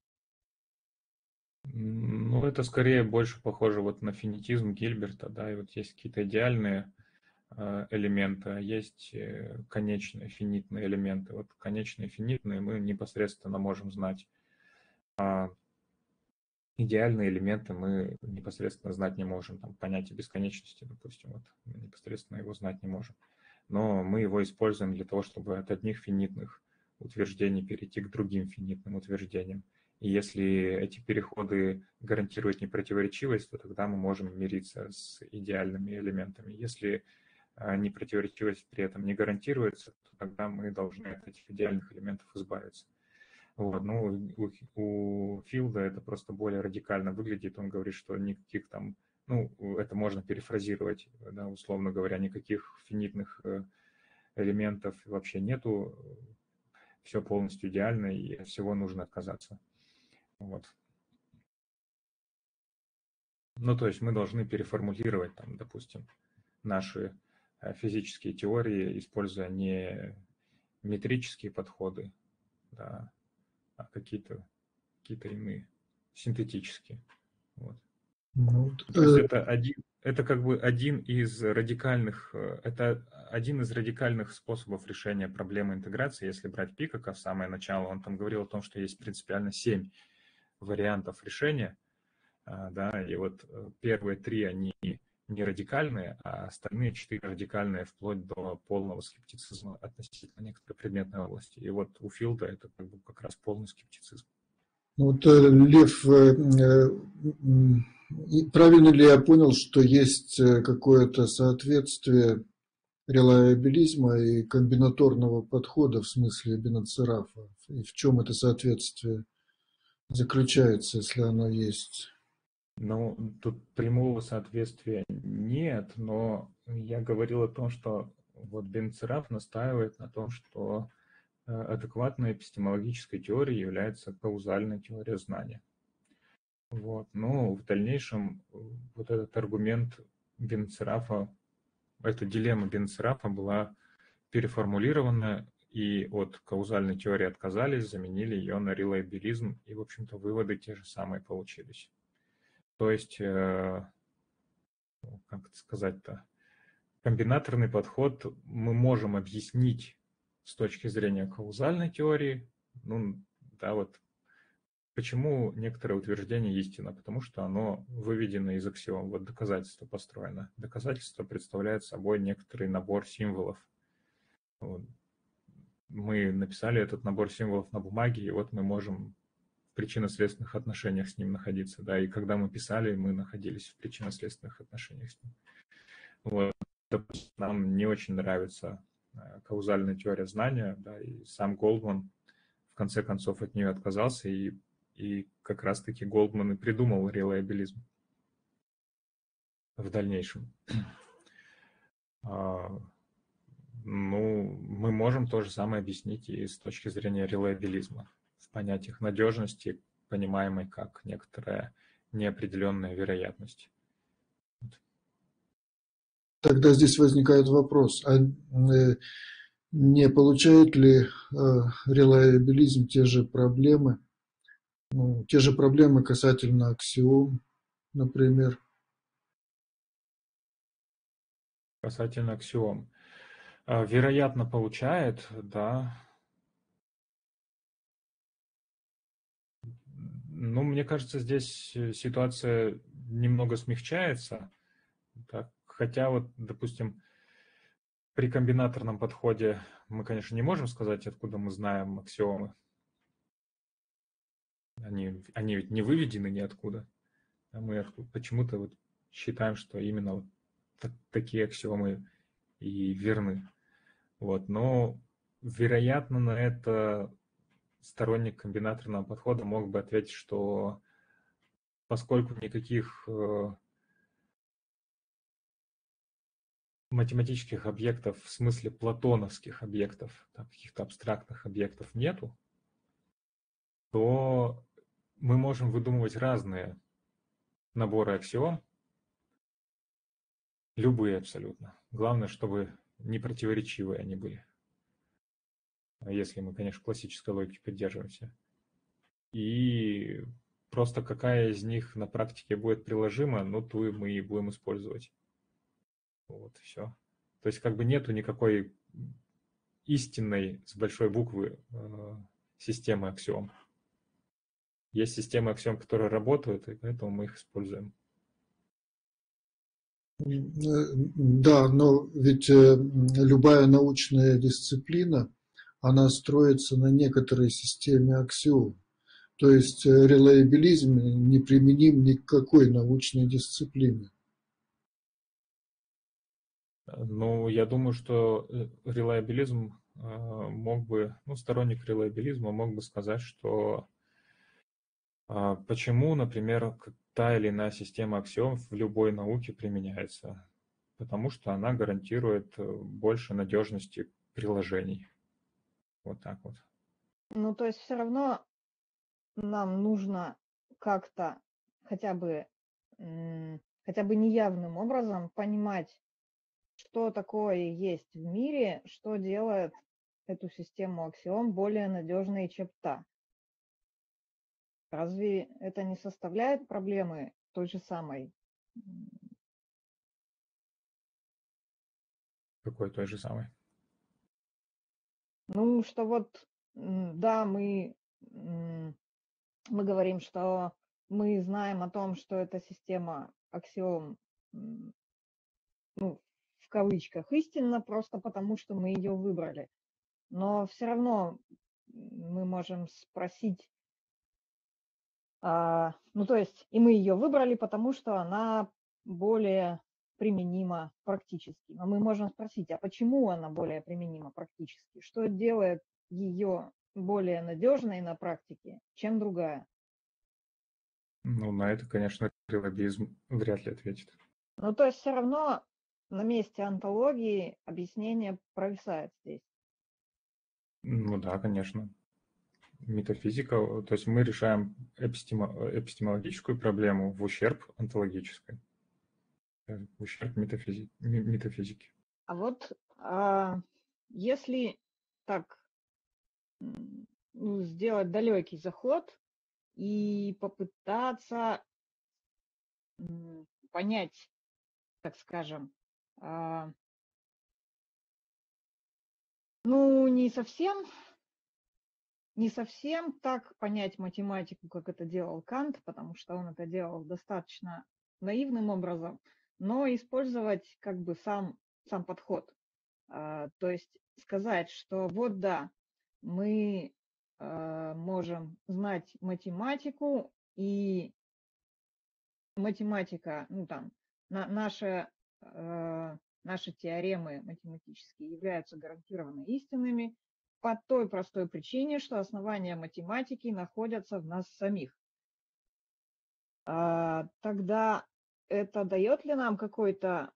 Ну, это скорее больше похоже вот на финитизм Гильберта, да, и вот есть какие-то идеальные элементы, а есть конечные финитные элементы. Вот конечные финитные мы непосредственно можем знать, а идеальные элементы мы непосредственно знать не можем. Там понятие бесконечности, допустим, вот мы непосредственно его знать не можем. Но мы его используем для того, чтобы от одних финитных утверждений перейти к другим финитным утверждениям. И если эти переходы гарантируют непротиворечивость, то тогда мы можем мириться с идеальными элементами. Если непротиворечивость при этом не гарантируется, то тогда мы должны от этих идеальных элементов избавиться. Вот, ну, у Филда это просто более радикально выглядит. Он говорит, что никаких там, ну, это можно перефразировать, да, условно говоря, никаких финитных элементов вообще нету, все полностью идеально, и от всего нужно отказаться. Вот. Ну, то есть мы должны переформулировать, там, допустим, наши физические теории, используя не метрические подходы, да, а какие-то иные, синтетические. Вот. Ну, То есть это как бы один из радикальных способов решения проблемы интеграции. Если брать Пикака в самое начало, он там говорил о том, что есть принципиально 7 вариантов решения, да, и вот первые 3, они не радикальные, а остальные 4 радикальные, вплоть до полного скептицизма относительно некоторой предметной области. И вот у Филда это как раз полный скептицизм. вот, Лев, правильно ли я понял, что есть какое-то соответствие релиабилизма и комбинаторного подхода в смысле Бенацерафа? И в чем это соответствие заключается, если оно есть? Ну, тут прямого соответствия нет, но я говорил о том, что вот Бенцераф настаивает на том, что адекватной эпистемологической теорией является каузальная теория знания. Вот. Но в дальнейшем вот этот аргумент Бенцерафа, эта дилемма Бенцерафа была переформулирована, и от каузальной теории отказались, заменили ее на релайбилизм, и, в общем-то, выводы те же самые получились. То есть, как это сказать-то, комбинаторный подход мы можем объяснить с точки зрения каузальной теории. Ну, да, вот почему некоторое утверждение истинно? Потому что оно выведено из аксиом. Вот доказательство построено. Доказательство представляет собой некоторый набор символов. Вот. Мы написали этот набор символов на бумаге, и вот мы можем в причинно-следственных отношениях с ним находиться. Да, и когда мы писали, мы находились в причинно-следственных отношениях с ним. Вот. Допустим, нам не очень нравится каузальная теория знания, да, и сам Голдман в конце концов от нее отказался, и как раз-таки Голдман и придумал релайабилизм в дальнейшем. Ну, мы можем то же самое объяснить и с точки зрения релайабилизма в понятиях надежности, понимаемой как некоторая неопределенная вероятность. Тогда здесь возникает вопрос, а не получает ли релайабилизм те же проблемы, ну, те же проблемы касательно аксиом, например? Касательно аксиом. Вероятно, получает, да. Ну, мне кажется, здесь ситуация немного смягчается. Так, хотя вот, допустим, при комбинаторном подходе мы, конечно, не можем сказать, откуда мы знаем аксиомы. Они ведь не выведены ниоткуда. А мы почему-то вот считаем, что именно вот такие аксиомы и верны. Вот. Но, вероятно, на это сторонник комбинаторного подхода мог бы ответить, что поскольку никаких математических объектов в смысле платоновских объектов, каких-то абстрактных объектов нету, то мы можем выдумывать разные наборы аксиом, любые абсолютно. Главное, чтобы не противоречивые они были. Если мы, конечно, классической логике придерживаемся. И просто какая из них на практике будет приложима, ну, ту мы и будем использовать. Вот, все. То есть как бы нету никакой истинной с большой буквы системы аксиом. Есть системы аксиом, которые работают, и поэтому мы их используем. Да, но ведь любая научная дисциплина, она строится на некоторой системе аксиом. То есть релаябилизм не применим ни к какой научной дисциплине. Ну, я думаю, что релаябилизм мог бы, ну, сторонник релаябилизма мог бы сказать, что почему, например, та или иная система аксиом в любой науке применяется? Потому что она гарантирует больше надежности приложений. Вот так вот. Ну, то есть все равно нам нужно как-то хотя бы неявным образом понимать, что такое есть в мире, что делает эту систему аксиом более надежной, чем та. Разве это не составляет проблемы той же самой? Какой той же самой? Ну, что вот, да, мы говорим, что мы знаем о том, что эта система аксиом, ну, в кавычках, истинна, просто потому что мы ее выбрали. Но все равно мы можем спросить, ну, то есть, и мы ее выбрали, потому что она более применима практически. Но мы можем спросить, а почему она более применима практически? Что делает ее более надежной на практике, чем другая? Ну, на это, конечно, релабизм вряд ли ответит. Ну, то есть все равно на месте онтологии объяснение провисает здесь. Ну да, конечно. Метафизика, то есть мы решаем эпистемологическую проблему в ущерб онтологической, в ущерб метафизики. А вот если так сделать далекий заход и попытаться понять, так скажем, ну, не совсем так понять математику, как это делал Кант, потому что он это делал достаточно наивным образом, но использовать как бы сам подход. То есть сказать, что вот да, мы можем знать математику, и математика, ну там, наши теоремы математические являются гарантированно истинными по той простой причине, что основания математики находятся в нас самих. Тогда это дает ли нам какой-то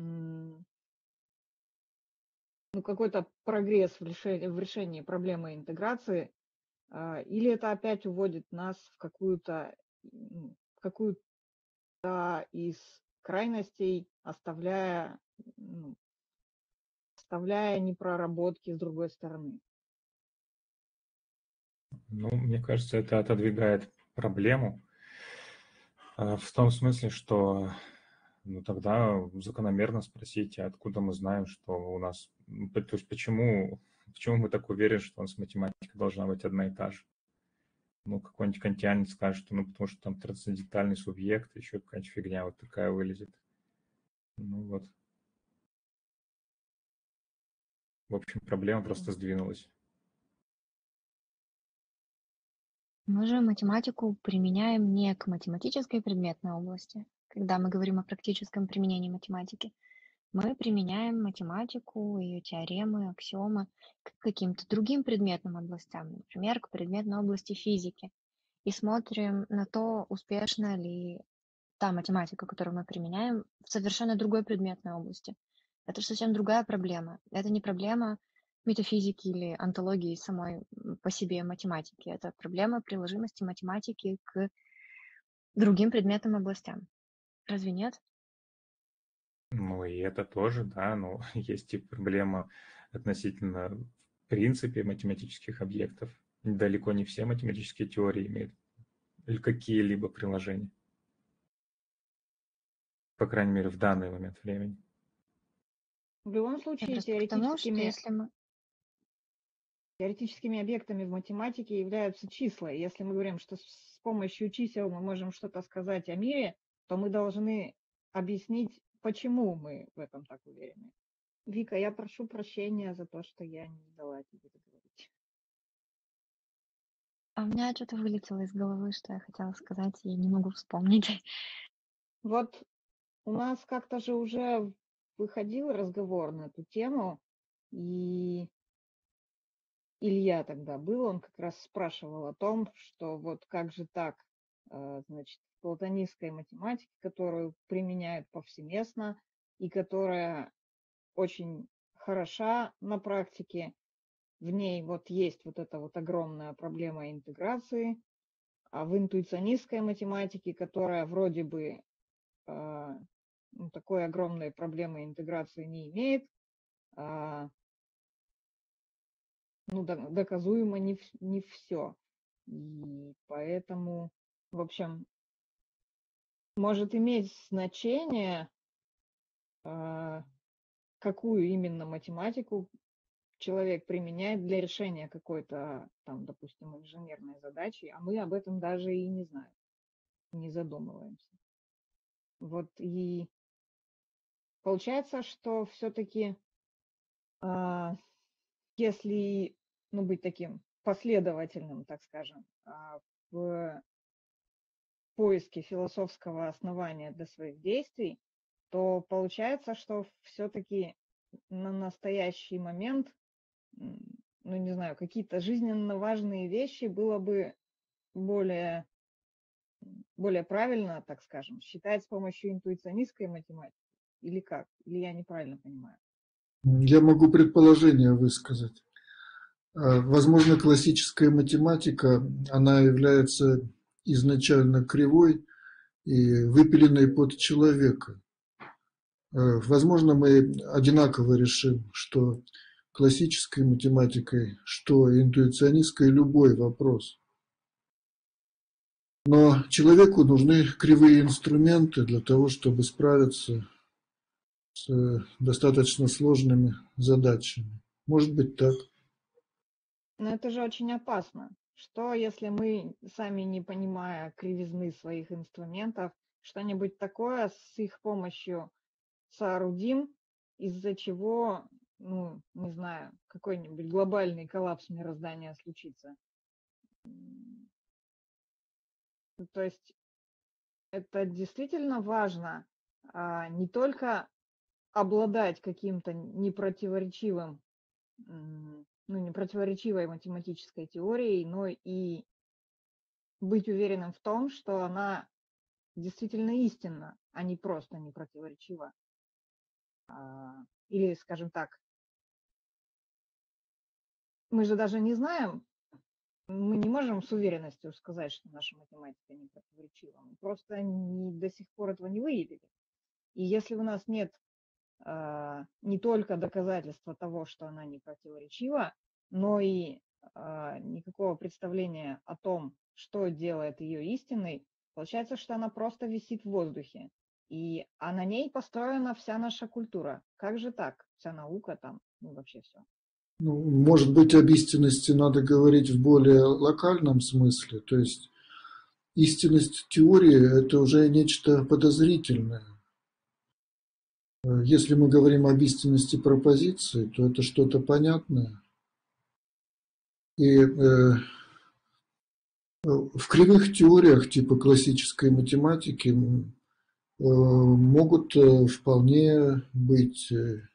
прогресс в решении проблемы интеграции, или это опять уводит нас в какую-то из крайностей, оставляя непроработки с другой стороны? Ну, мне кажется, это отодвигает проблему в том смысле, что ну, тогда закономерно спросите, откуда мы знаем, что у нас... То есть почему мы так уверены, что у нас математика должна быть одна и та же? Ну, какой-нибудь кантианец скажет, что ну, потому что там трансцендентальный субъект, еще какая-нибудь фигня вот такая вылезет. Ну вот. В общем, проблема просто сдвинулась. Мы же математику применяем не к математической предметной области, когда мы говорим о практическом применении математики, мы применяем математику, ее теоремы, аксиомы к каким-то другим предметным областям, например, к предметной области физики, и смотрим на то, успешна ли та математика, которую мы применяем, в совершенно другой предметной области. Это же совсем другая проблема. Это не проблема метафизики или онтологии самой по себе математики. Это проблема приложимости математики к другим предметным областям. Разве нет? Ну и это тоже, да, но есть и проблема относительно в принципе математических объектов. Далеко не все математические теории имеют какие-либо приложения. По крайней мере, в данный момент времени. В любом Я случае, просто к тому, что теоретическими если мы... объектами в математике являются числа. И если мы говорим, что с помощью чисел мы можем что-то сказать о мире, то мы должны объяснить, почему мы в этом так уверены. Вика, я прошу прощения за то, что я не дала тебе договорить. А у меня что-то вылетело из головы, что я хотела сказать, и не могу вспомнить. Вот у нас как-то же уже выходил разговор на эту тему, и Илья тогда был, он как раз спрашивал о том, что вот как же так, значит, в платонистской математике, которую применяют повсеместно и которая очень хороша на практике, в ней вот есть вот эта вот огромная проблема интеграции, а в интуиционистской математике, которая вроде бы такой огромной проблемы интеграции не имеет, доказуемо не все. И поэтому, в общем, может иметь значение, какую именно математику человек применяет для решения какой-то, там, допустим, инженерной задачи, а мы об этом даже и не знаем, не задумываемся. Вот и получается, что все-таки, если, быть таким последовательным, так скажем, в поиске философского основания для своих действий, то получается, что все-таки на настоящий момент, не знаю, какие-то жизненно важные вещи было бы более правильно, так скажем, считать с помощью интуиционистской математики. Или как? Или я неправильно понимаю? Я могу предположение высказать. Возможно, классическая математика, она является изначально кривой и выпиленной под человека. Возможно, мы одинаково решим, что классической математикой, что интуиционистской любой вопрос. Но человеку нужны кривые инструменты для того, чтобы справиться с достаточно сложными задачами. Может быть так. Но это же очень опасно. Что, если мы, сами не понимая кривизны своих инструментов, что-нибудь такое с их помощью соорудим, из-за чего, не знаю, какой-нибудь глобальный коллапс мироздания случится. То есть это действительно важно, не только обладать каким-то непротиворечивой математической теорией, но и быть уверенным в том, что она действительно истинна, а не просто непротиворечива. Или, скажем так, мы же даже не знаем, мы не можем с уверенностью сказать, что наша математика не противоречива. Мы просто до сих пор этого не выявили. И если у нас нет не только доказательства того, что она не противоречива, но и никакого представления о том, что делает ее истинной, получается, что она просто висит в воздухе. А на ней построена вся наша культура. Как же так? Вся наука там, вообще все. Может быть, об истинности надо говорить в более локальном смысле. То есть истинность теории – это уже нечто подозрительное. Если мы говорим об истинности пропозиции, то это что-то понятное. И в кривых теориях типа классической математики могут вполне быть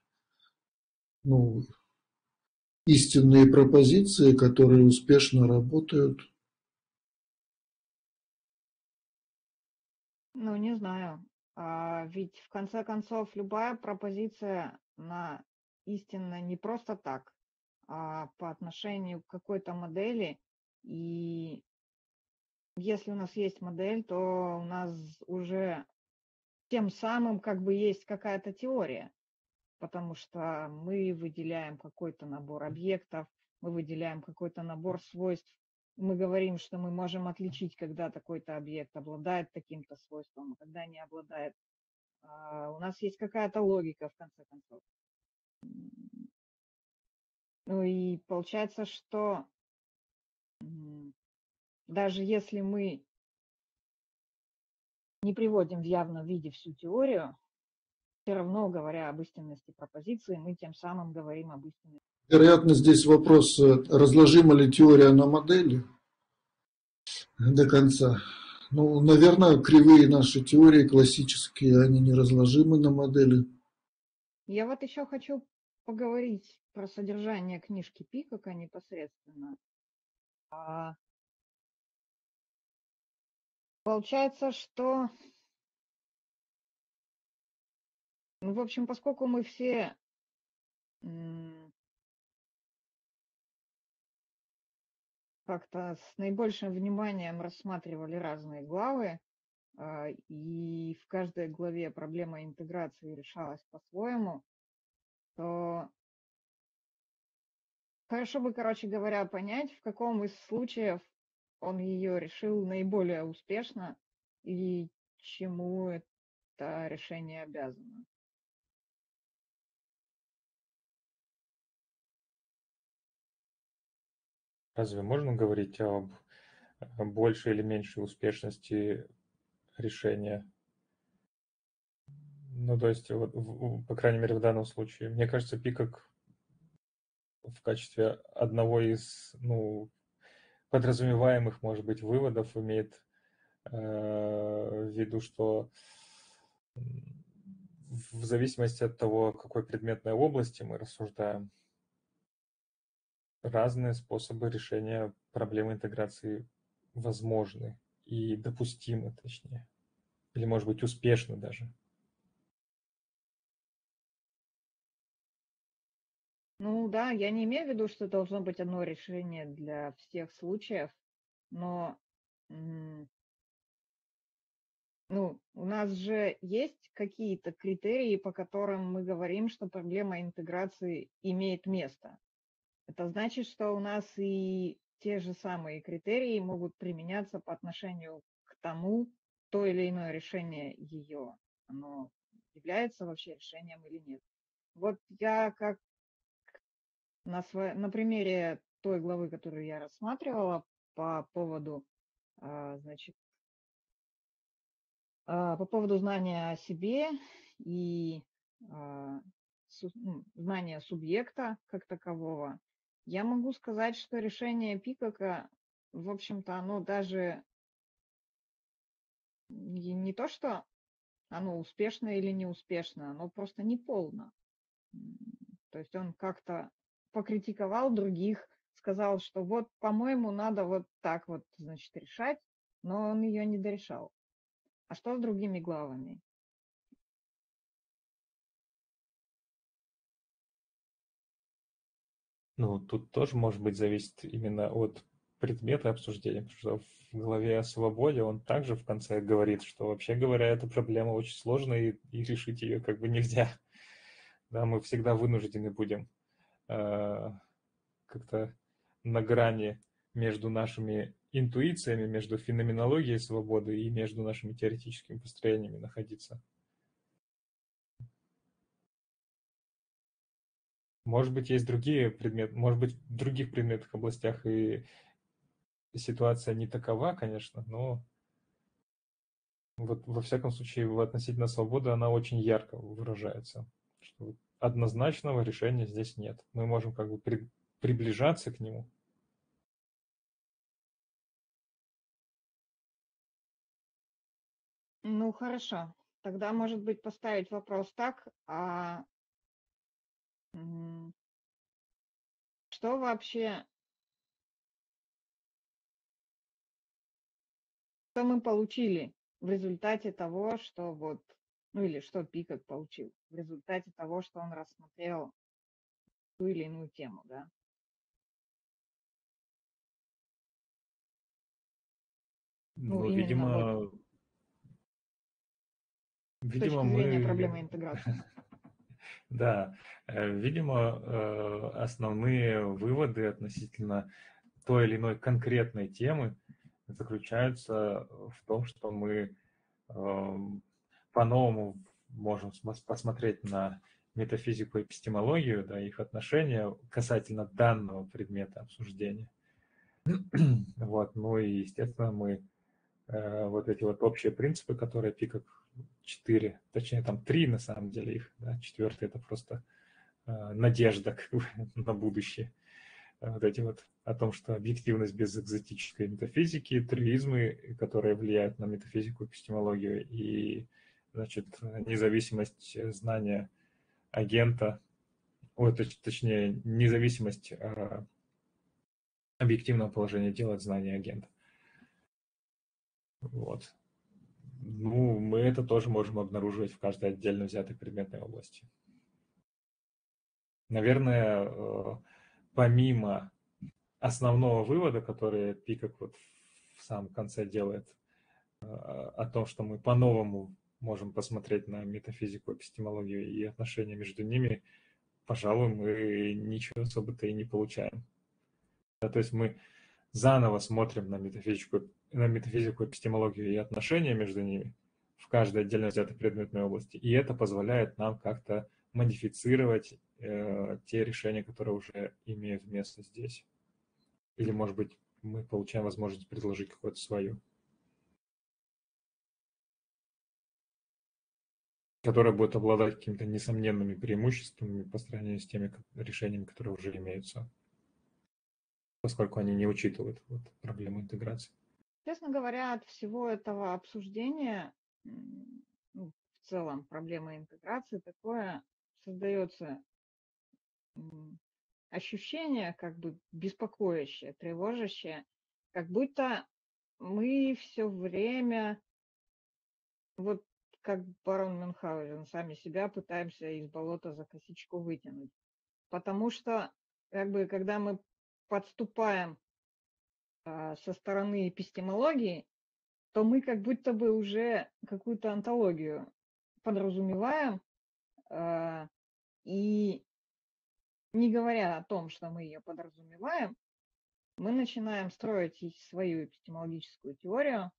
ну, истинные пропозиции, которые успешно работают. Ну, не знаю. Ведь в конце концов любая пропозиция, она истинна не просто так, а по отношению к какой-то модели. И если у нас есть модель, то у нас уже тем самым как бы есть какая-то теория, потому что мы выделяем какой-то набор объектов, мы выделяем какой-то набор свойств. Мы говорим, что мы можем отличить, когда такой-то объект обладает таким-то свойством, а когда не обладает. У нас есть какая-то логика, в конце концов. Ну и получается, что даже если мы не приводим в явном виде всю теорию, все равно, говоря об истинности пропозиции, мы тем самым говорим об истинности. Вероятно, здесь вопрос, разложима ли теория на модели до конца. Ну, наверное, кривые наши теории классические, они неразложимы на модели. Я вот еще хочу поговорить про содержание книжки Пикока непосредственно. Получается, что, ну, в общем, поскольку мы все как-то с наибольшим вниманием рассматривали разные главы, и в каждой главе проблема интеграции решалась по-своему, то хорошо бы, короче говоря, понять, в каком из случаев он ее решил наиболее успешно и чему это решение обязано. Разве можно говорить об большей или меньшей успешности решения? Ну, то есть, вот, по крайней мере, в данном случае. Мне кажется, Пикок в качестве одного из, ну, подразумеваемых, может быть, выводов имеет в виду, что в зависимости от того, о какой предметной области мы рассуждаем, разные способы решения проблемы интеграции возможны и допустимы, точнее. Или, может быть, успешны даже. Ну да, я не имею в виду, что должно быть одно решение для всех случаев, но ну, у нас же есть какие-то критерии, по которым мы говорим, что проблема интеграции имеет место. Это значит, что у нас и те же самые критерии могут применяться по отношению к тому, то или иное решение ее, оно является вообще решением или нет. Вот я как на примере той главы, которую я рассматривала по поводу, значит, по поводу знания о себе и знания субъекта как такового, я могу сказать, что решение Пикока, в общем-то, оно даже не то, что оно успешно или неуспешно, оно просто неполно. То есть он как-то покритиковал других, сказал, что вот, по-моему, надо вот так вот, значит, решать, но он ее не дорешал. А что с другими главами? Ну, тут тоже, может быть, зависит именно от предмета обсуждения, потому что в главе о свободе он также в конце говорит, что, вообще говоря, эта проблема очень сложная, и решить ее как бы нельзя. Да, мы всегда вынуждены будем как-то на грани между нашими интуициями, между феноменологией свободы и между нашими теоретическими построениями находиться. Может быть, есть другие предметы, может быть, в других предметных областях и ситуация не такова, конечно, но вот во всяком случае относительно свободы она очень ярко выражается. Что однозначного решения здесь нет. Мы можем как бы приближаться к нему. Ну, хорошо. тогда, может быть, поставить вопрос так, а м, что вообще, что мы получили в результате того, что вот, ну или что Пикок получил в результате того, что он рассмотрел ту или иную тему, да? Ну, Ну, именно вот с видимо, точки зрения мы, проблемы интеграции. да, видимо, основные выводы относительно той или иной конкретной темы заключаются в том, что мы по-новому можем посмотреть на метафизику и эпистемологию, да, их отношения касательно данного предмета обсуждения. Вот, ну и, естественно, мы вот эти вот общие принципы, которые Пикок 4, точнее там 3 на самом деле их, да, 4 это просто надежда как бы, на будущее. Вот эти вот о том, что объективность без экзотической метафизики, трилизмы, которые влияют на метафизику, эпистемологию, и, значит, независимость знания агента, точнее, независимость объективного положения дела от знания агента. Вот. Ну, мы это тоже можем обнаруживать в каждой отдельно взятой предметной области. Наверное, помимо основного вывода, который Пикок вот в самом конце делает, о том, что мы по-новому можем посмотреть на метафизику, эпистемологию и отношения между ними, пожалуй, мы ничего особо-то и не получаем. Да, то есть мы заново смотрим на метафизику, эпистемологию и отношения между ними в каждой отдельно взятой предметной области, и это позволяет нам как-то модифицировать те решения, которые уже имеют место здесь. Или, может быть, мы получаем возможность предложить какое-то свое, которое будет обладать какими-то несомненными преимуществами по сравнению с теми решениями, которые уже имеются, поскольку они не учитывают вот проблему интеграции. Честно говоря, от всего этого обсуждения, ну, в целом проблема интеграции, такое создается ощущение, как бы беспокоящее, тревожащее, как будто мы все время, вот как барон Мюнхгаузен, сами себя пытаемся из болота за косичку вытянуть. Потому что, как бы, когда мы подступаем со стороны эпистемологии, то мы как будто бы уже какую-то онтологию подразумеваем, и не говоря о том, что мы ее подразумеваем, мы начинаем строить свою эпистемологическую теорию,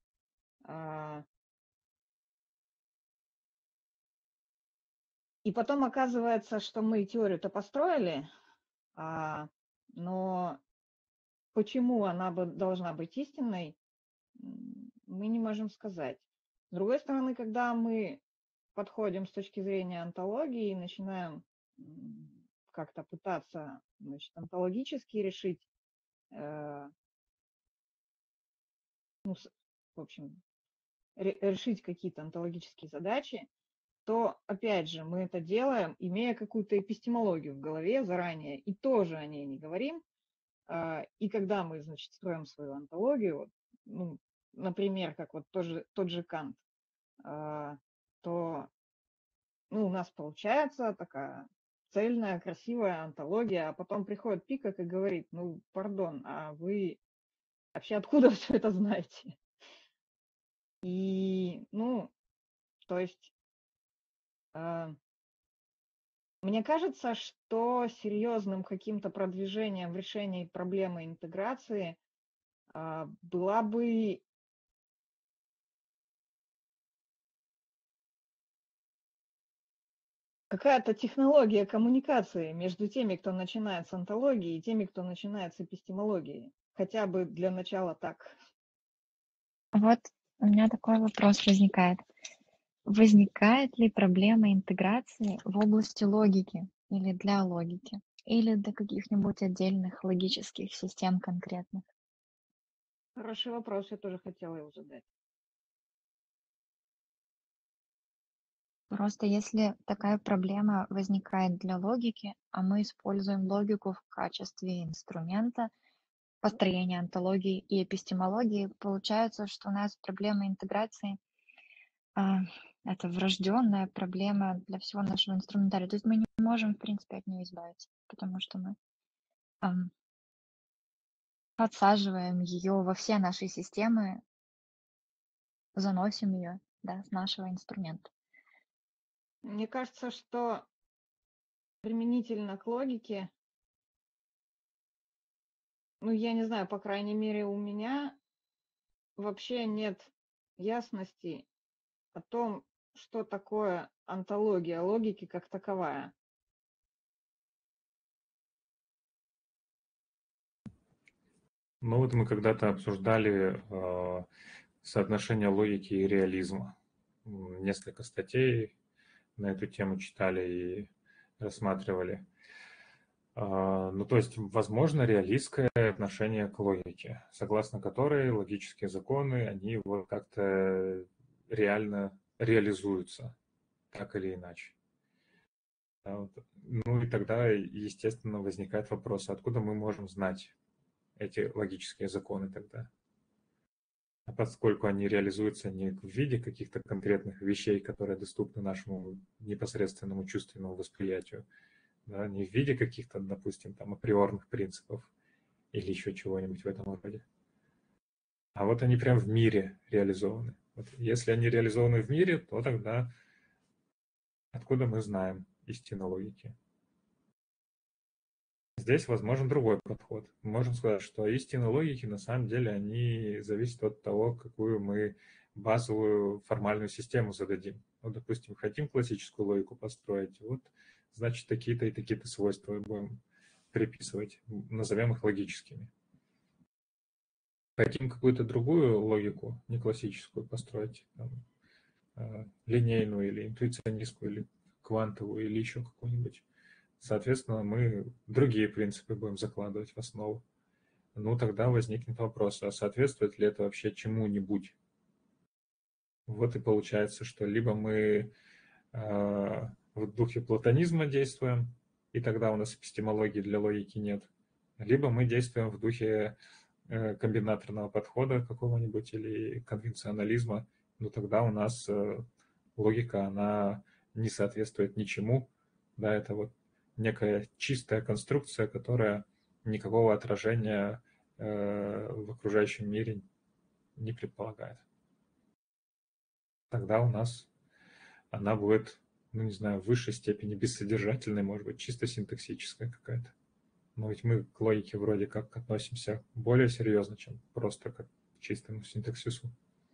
и потом оказывается, что мы теорию-то построили, но почему она должна быть истинной, мы не можем сказать. С другой стороны, когда мы подходим с точки зрения онтологии и начинаем как-то пытаться, значит, онтологически решить, ну, в общем, решить какие-то онтологические задачи, то, опять же, мы это делаем, имея какую-то эпистемологию в голове заранее, и тоже о ней не говорим. И когда мы, значит, строим свою онтологию, вот, ну, например, как вот тот же Кант, то ну, у нас получается такая цельная, красивая онтология, а потом приходит Пикок и говорит, ну, пардон, а вы вообще откуда все это знаете? И, ну, то есть, мне кажется, что серьезным каким-то продвижением в решении проблемы интеграции была бы какая-то технология коммуникации между теми, кто начинает с онтологии, и теми, кто начинает с эпистемологии. Хотя бы для начала так. Вот у меня такой вопрос возникает. Возникает ли проблема интеграции в области логики или для логики, или для каких-нибудь отдельных логических систем конкретных? Хороший вопрос, я тоже хотела его задать. Просто если такая проблема возникает для логики, а мы используем логику в качестве инструмента построения онтологии и эпистемологии, получается, что у нас проблема интеграции а, это врожденная проблема для всего нашего инструментария. То есть мы не можем, в принципе, от нее избавиться, потому что мы ам, подсаживаем ее во все наши системы, заносим ее, да, с нашего инструмента. Мне кажется, что применительно к логике, ну, я не знаю, по крайней мере, у меня вообще нет ясности о том, что такое онтология логики как таковая. Ну вот мы когда-то обсуждали соотношение логики и реализма. Несколько статей на эту тему читали и рассматривали. Ну, то есть, возможно, реалистское отношение к логике, согласно которой логические законы, они вот как-то реально реализуются, так или иначе. Да, вот. Ну и тогда, естественно, возникает вопрос, откуда мы можем знать эти логические законы тогда? А поскольку они реализуются не в виде каких-то конкретных вещей, которые доступны нашему непосредственному чувственному восприятию, да, не в виде каких-то, допустим, там априорных принципов или еще чего-нибудь в этом роде. А вот они прям в мире реализованы. Вот если они реализованы в мире, то тогда откуда мы знаем истину логики? Здесь возможен другой подход. Мы можем сказать, что истины логики на самом деле они зависят от того, какую мы базовую формальную систему зададим. Вот, допустим, хотим классическую логику построить, вот, значит, такие-то и такие-то свойства будем приписывать, назовем их логическими. Хотим какую-то другую логику, не классическую, построить, там, линейную или интуиционистскую, или квантовую, или еще какую-нибудь. Соответственно, мы другие принципы будем закладывать в основу. Ну, тогда возникнет вопрос, а соответствует ли это вообще чему-нибудь? Вот и получается, что либо мы в духе платонизма действуем, и тогда у нас эпистемологии для логики нет, либо мы действуем в духе комбинаторного подхода какого-нибудь или конвенционализма, но тогда у нас логика, она не соответствует ничему, да, это вот некая чистая конструкция, которая никакого отражения в окружающем мире не предполагает. Тогда у нас она будет, ну не знаю, в высшей степени бессодержательной, может быть, чисто синтаксическая какая-то. Но ведь мы к логике вроде как относимся более серьезно, чем просто как к чистому синтаксису.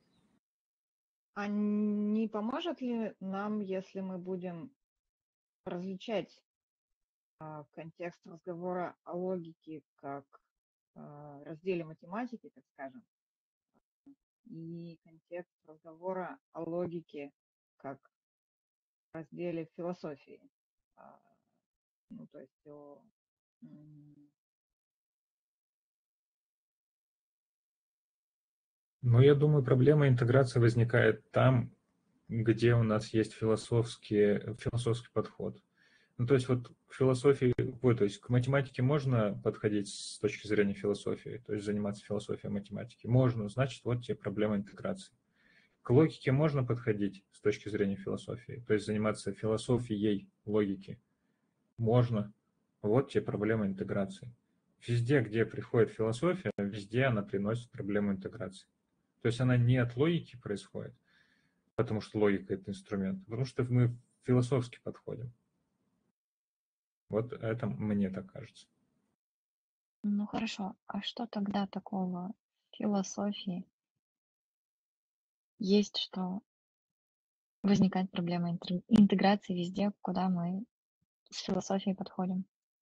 А не поможет ли нам, если мы будем различать контекст разговора о логике как разделе математики, так скажем, и контекст разговора о логике как разделе философии? Ну, то есть Но я думаю, проблема интеграции возникает там, где у нас есть философский подход. Ну, то есть вот к философии, то есть к математике можно подходить с точки зрения философии, то есть заниматься философией математики? Можно, значит, вот тебе проблема интеграции. К логике можно подходить с точки зрения философии, то есть заниматься философией логики? Можно. Вот тебе проблема интеграции. Везде, где приходит философия, везде она приносит проблему интеграции. То есть она не от логики происходит, потому что логика – это инструмент, потому что мы философски подходим. Вот это мне так кажется. Ну хорошо, а что тогда такого в философии есть, что возникает проблема интеграции везде, куда мы с философией подходим?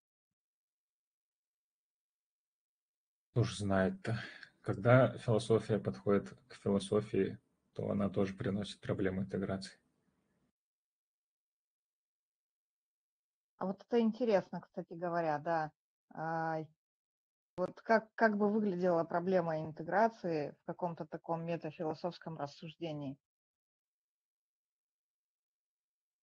Кто ж знает-то. Когда философия подходит к философии, то она тоже приносит проблемы интеграции. А вот это интересно, кстати говоря, да. Вот как бы выглядела проблема интеграции в каком-то таком метафилософском рассуждении?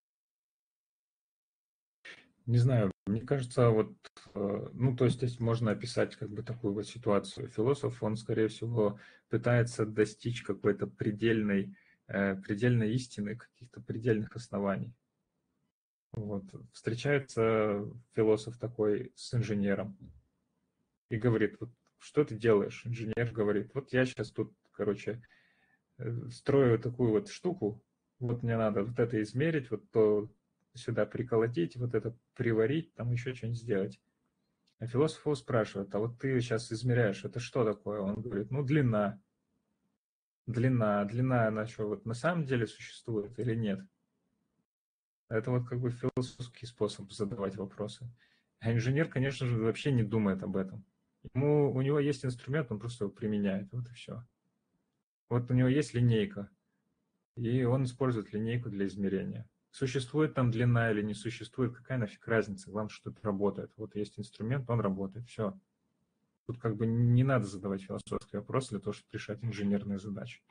Не знаю, мне кажется, вот, ну, то есть здесь можно описать как бы такую вот ситуацию. Философ, он, скорее всего, пытается достичь какой-то предельной истины, каких-то предельных оснований. Вот. Встречается философ такой с инженером и говорит, вот, что ты делаешь? Инженер говорит, вот я сейчас тут, короче, строю такую вот штуку, вот мне надо вот это измерить, вот то сюда приколотить, вот это приварить, там еще что-нибудь сделать. А философ его спрашивает, а вот ты сейчас измеряешь, это что такое? Он говорит, ну, длина. Длина, она что, вот на самом деле существует или нет? Это вот как бы философский способ задавать вопросы. А инженер, конечно же, вообще не думает об этом. У него есть инструмент, он просто его применяет, вот и все. Вот у него есть линейка, и он использует линейку для измерения. Существует там длина или не существует, какая нафиг разница, главное, что это работает. Вот есть инструмент, он работает, все. Тут как бы не надо задавать философский вопрос для того, чтобы решать инженерные задачи.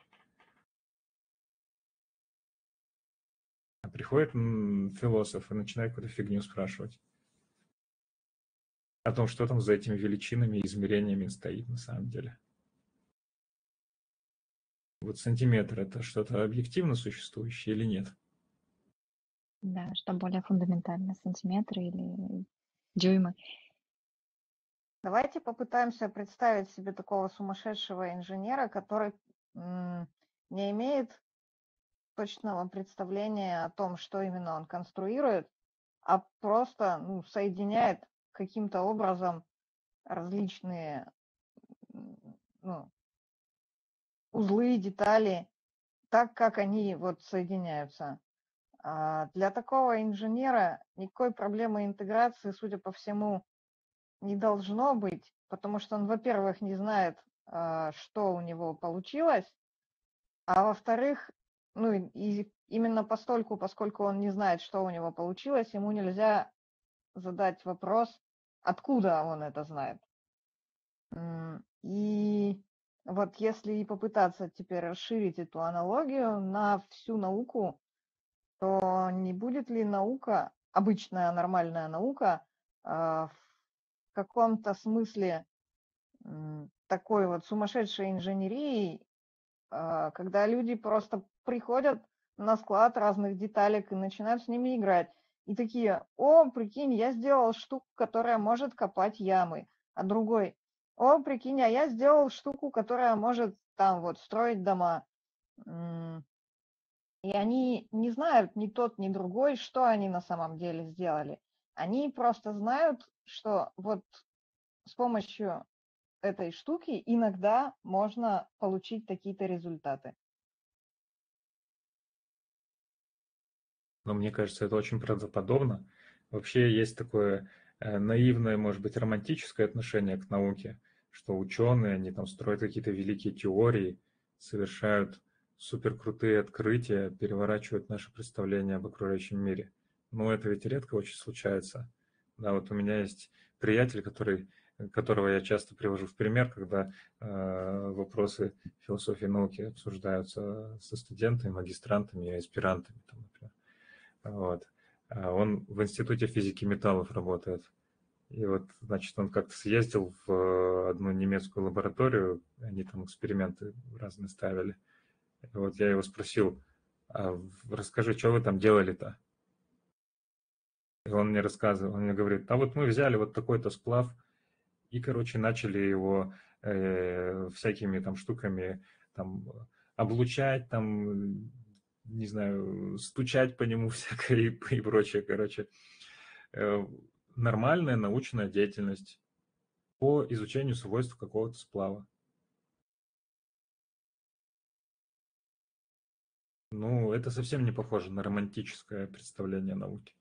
А приходит философ и начинает какую-то фигню спрашивать о том, что там за этими величинами и измерениями стоит на самом деле. Вот сантиметр – это что-то объективно существующее или нет? Да, что более фундаментально, сантиметры или дюймы. Давайте попытаемся представить себе такого сумасшедшего инженера, который не имеет точного представления о том, что именно он конструирует, а просто соединяет каким-то образом различные узлы, детали, так, как они вот соединяются. Для такого инженера никакой проблемы интеграции, судя по всему, не должно быть, потому что он, во-первых, не знает, что у него получилось, а во-вторых, и именно поскольку он не знает, что у него получилось, ему нельзя задать вопрос, откуда он это знает. И вот если попытаться теперь расширить эту аналогию на всю науку, то не будет ли наука, обычная нормальная наука, в каком-то смысле такой вот сумасшедшей инженерией, когда люди просто приходят на склад разных деталек и начинают с ними играть. И такие, о, прикинь, я сделал штуку, которая может копать ямы. А другой, о, прикинь, а я сделал штуку, которая может там вот строить дома. И они не знают ни тот, ни другой, что они на самом деле сделали. Они просто знают, что вот с помощью этой штуки иногда можно получить такие-то результаты. Но мне кажется, это очень правдоподобно. Вообще есть такое наивное, может быть, романтическое отношение к науке, что ученые, они там строят какие-то великие теории, совершают суперкрутые открытия, переворачивают наше представление об окружающем мире. Но это ведь редко очень случается. Да, вот у меня есть приятель, которого я часто привожу в пример, когда вопросы философии науки обсуждаются со студентами, магистрантами и аспирантами, там, например. Вот. Он в Институте физики металлов работает. И вот, значит, он как-то съездил в одну немецкую лабораторию, они там эксперименты разные ставили. И вот я его спросил, расскажи, что вы там делали-то? И он мне рассказывал, он мне говорит, вот мы взяли вот такой-то сплав и, короче, начали его всякими там штуками там облучать, там, не знаю, стучать по нему всякое и прочее, короче. Нормальная научная деятельность по изучению свойств какого-то сплава. Ну, это совсем не похоже на романтическое представление науки.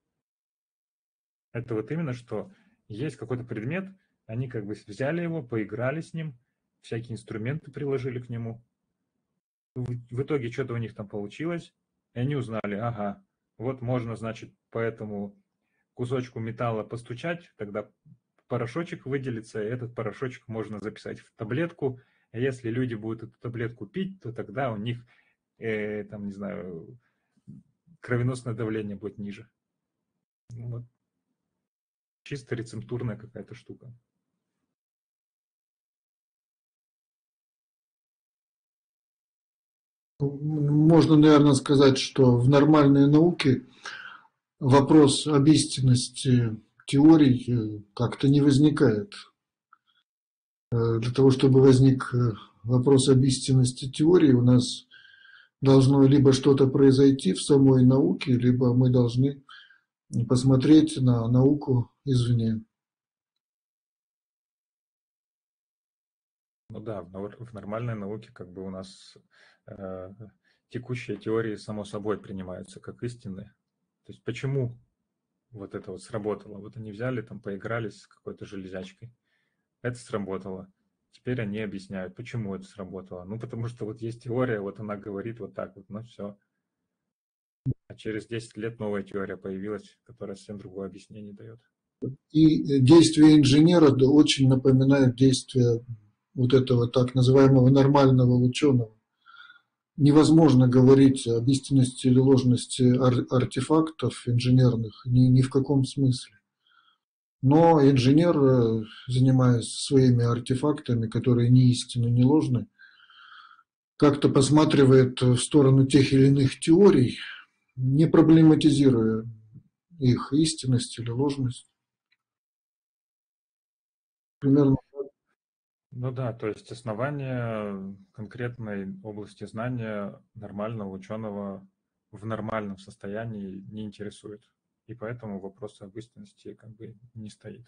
Это вот именно, что есть какой-то предмет, они как бы взяли его, поиграли с ним, всякие инструменты приложили к нему. В итоге что-то у них там получилось, и они узнали, ага, вот можно, значит, по этому кусочку металла постучать, тогда порошочек выделится, и этот порошочек можно записать в таблетку, а если люди будут эту таблетку пить, то тогда у них, там, не знаю, кровеносное давление будет ниже. Вот. чисто рецептурная какая-то штука. Можно, наверное, сказать, что в нормальной науке вопрос об истинности теорий как-то не возникает. Для того, чтобы возник вопрос об истинности теории, у нас должно либо что-то произойти в самой науке, либо мы должны посмотреть на науку извне. Ну да, в нормальной науке как бы у нас текущие теории само собой принимаются как истинные. То есть почему вот это вот сработало? Вот они взяли, там поигрались с какой-то железячкой. Это сработало. Теперь они объясняют, почему это сработало. Ну, потому что вот есть теория, вот она говорит вот так вот, ну все. А через 10 лет новая теория появилась, которая совсем другое объяснение дает. И действия инженера очень напоминают действия вот этого так называемого нормального ученого. Невозможно говорить об истинности или ложности артефактов инженерных ни в каком смысле. Но инженер, занимаясь своими артефактами, которые не истинны, не ложны, как-то посматривает в сторону тех или иных теорий, не проблематизируя их истинность или ложность. Примерно. Ну да, то есть основания конкретной области знания нормального ученого в нормальном состоянии не интересует. И поэтому вопрос об истинности как бы не стоит.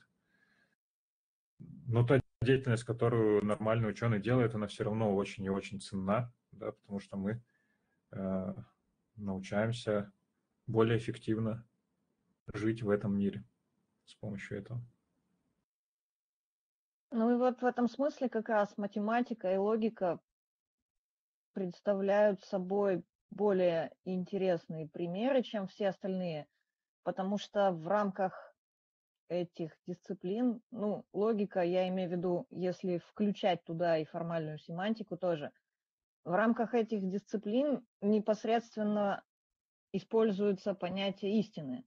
Но та деятельность, которую нормальный ученый делает, она все равно очень и очень ценна, да, потому что мы научаемся более эффективно жить в этом мире с помощью этого. Ну и вот в этом смысле как раз математика и логика представляют собой более интересные примеры, чем все остальные, потому что в рамках этих дисциплин, ну, логика, я имею в виду, если включать туда и формальную семантику тоже, в рамках этих дисциплин непосредственно используется понятие истины.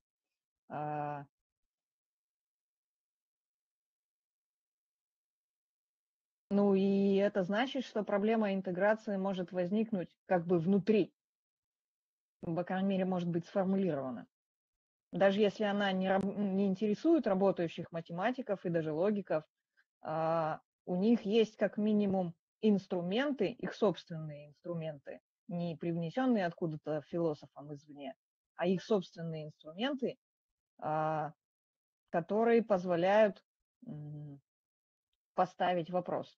Ну и это значит, что проблема интеграции может возникнуть как бы внутри, по крайней мере, может быть сформулирована. Даже если она не интересует работающих математиков и даже логиков, у них есть как минимум инструменты, их собственные инструменты, не привнесенные откуда-то философом извне, а их собственные инструменты, которые позволяют поставить вопрос.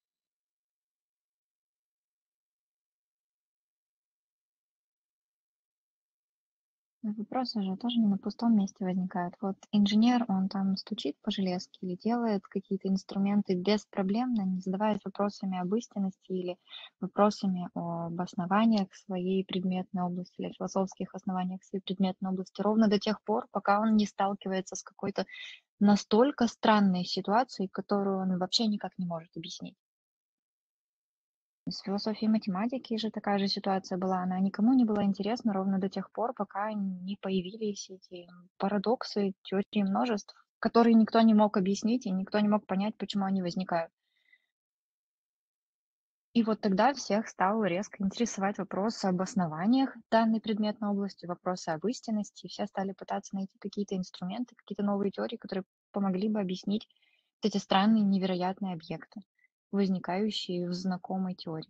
Вопросы же тоже не на пустом месте возникают. Вот инженер, он там стучит по железке или делает какие-то инструменты беспроблемно, не задаваясь вопросами об истинности или вопросами об основаниях своей предметной области или философских основаниях своей предметной области, ровно до тех пор, пока он не сталкивается с какой-то настолько странной ситуацией, которую он вообще никак не может объяснить. С философией математики же такая же ситуация была. Она никому не была интересна ровно до тех пор, пока не появились эти парадоксы, теории множеств, которые никто не мог объяснить и никто не мог понять, почему они возникают. И вот тогда всех стал резко интересовать вопрос об основаниях данной предметной области, вопросы об истинности. Все стали пытаться найти какие-то инструменты, какие-то новые теории, которые помогли бы объяснить вот эти странные, невероятные объекты, возникающие в знакомой теории.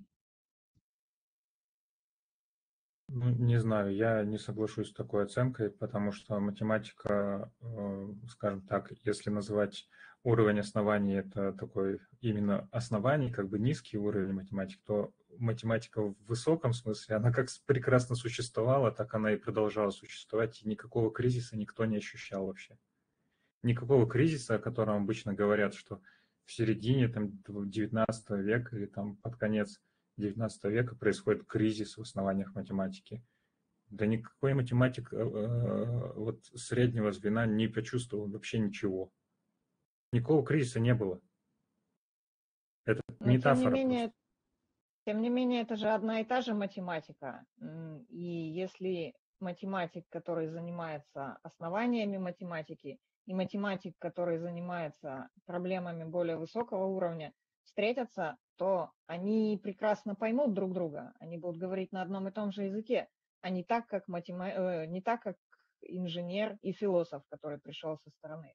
Ну, не знаю, я не соглашусь с такой оценкой, потому что математика, скажем так, если называть уровень оснований это такой именно оснований, как бы низкий уровень математики, то математика в высоком смысле, она как прекрасно существовала, так она и продолжала существовать, и никакого кризиса никто не ощущал вообще. Никакого кризиса, о котором обычно говорят, что в середине там, 19 века или там под конец 19 века происходит кризис в основаниях математики. Да никакой математик вот среднего звена не почувствовал вообще ничего. Никакого кризиса не было. Это Но метафора просто. тем не менее, это же одна и та же математика. И если математик, который занимается основаниями математики, и математик, который занимается проблемами более высокого уровня, встретятся, то они прекрасно поймут друг друга, они будут говорить на одном и том же языке, а не так, как, не так, как инженер и философ, который пришел со стороны.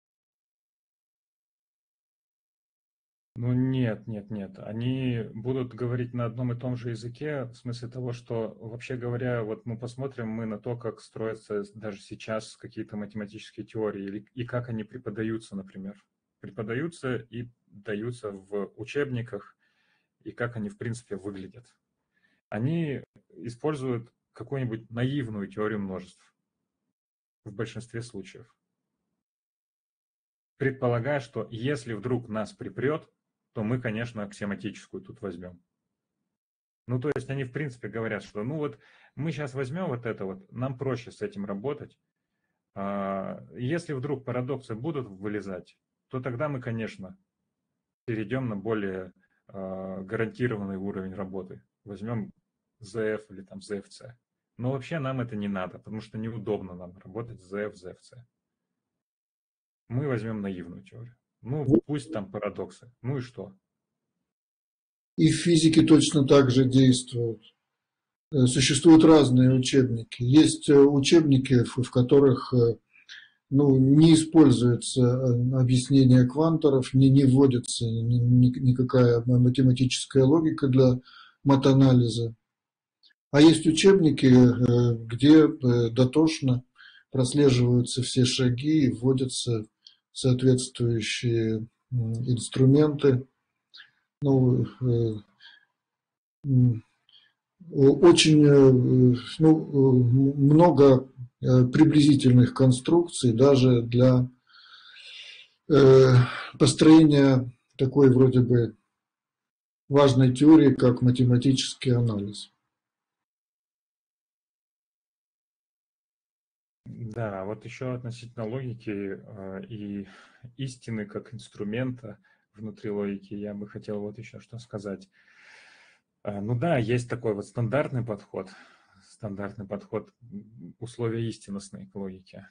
Ну нет, нет, нет. Они будут говорить на одном и том же языке, в смысле того, что, вообще говоря, вот мы посмотрим мы на то, как строятся даже сейчас какие-то математические теории, и как они преподаются, например. Преподаются и даются в учебниках, и как они, в принципе, выглядят. Они используют какую-нибудь наивную теорию множеств в большинстве случаев, предполагая, что если вдруг нас припрет, то мы, конечно, аксиоматическую тут возьмем. Ну, то есть они, в принципе, говорят, что ну вот мы сейчас возьмем вот это вот, нам проще с этим работать. Если вдруг парадоксы будут вылезать, то тогда мы, конечно, перейдем на более гарантированный уровень работы. Возьмем ZF или там ZFC. Но вообще нам это не надо, потому что неудобно нам работать с ZF, ZFC. Мы возьмем наивную теорию. Ну, пусть там парадоксы. Ну и что? И в физике точно так же действуют. Существуют разные учебники. Есть учебники, в которых не используется объяснение кванторов, не вводится никакая математическая логика для матанализа. А есть учебники, где дотошно прослеживаются все шаги и вводятся соответствующие инструменты. Очень много приблизительных конструкций даже для построения такой вроде бы важной теории, как математический анализ. Да, вот еще относительно логики и истины как инструмента внутри логики я бы хотел вот еще что сказать. Ну да, есть такой вот стандартный подход условия истинностной к логике,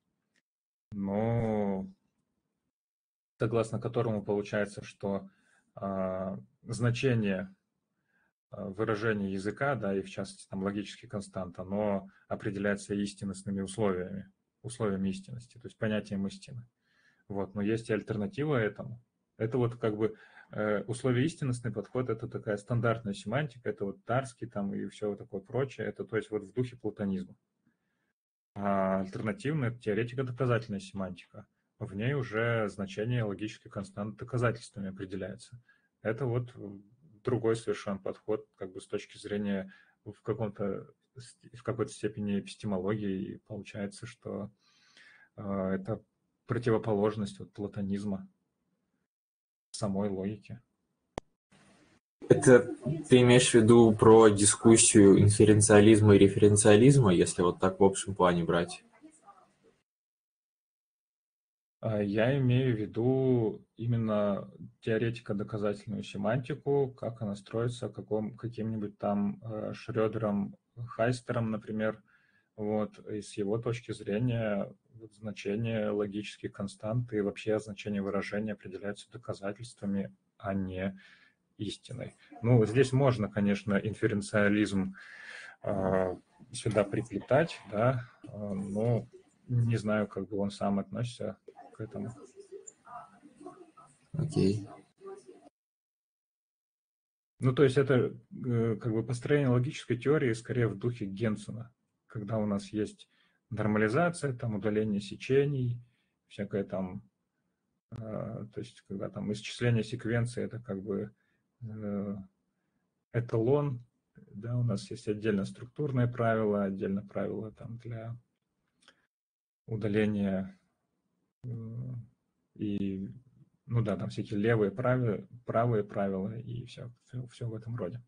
но согласно которому получается, что значение выражения языка, да, и в частности там логический констант, оно определяется истинностными условиями истинности, то есть понятием истины. Вот, но есть и альтернатива этому. Это вот как бы условие истинностный подход, это такая стандартная семантика, это вот Тарский там и все вот такое прочее, это то есть вот в духе платонизма. А альтернативная – это теоретико-доказательная семантика. В ней уже значение логических констант доказательствами определяется. Это вот другой совершенно подход, как бы с точки зрения в какой-то степени эпистемологии. И получается, что это противоположность от платонизма самой логики. Это ты имеешь в виду про дискуссию инференциализма и референциализма, если вот так в общем плане брать? Я имею в виду именно теоретико-доказательную семантику, как она строится каким-нибудь там Шрёдером, Хайстером, например. Вот, и с его точки зрения значение логических констант и вообще значение выражения определяется доказательствами, а не истиной. Ну, здесь можно, конечно, инференциализм сюда приплетать, да, но не знаю, как бы он сам относится к этому. Окей. Ну, то есть это как бы построение логической теории скорее в духе Генсена, когда у нас есть нормализация, там удаление сечений, всякое там, то есть когда там исчисление секвенции, это как бы эталон, да, у нас есть отдельно структурные правила, отдельно правила там для удаления и, ну да, там всякие левые правила, правые правила и все в этом роде.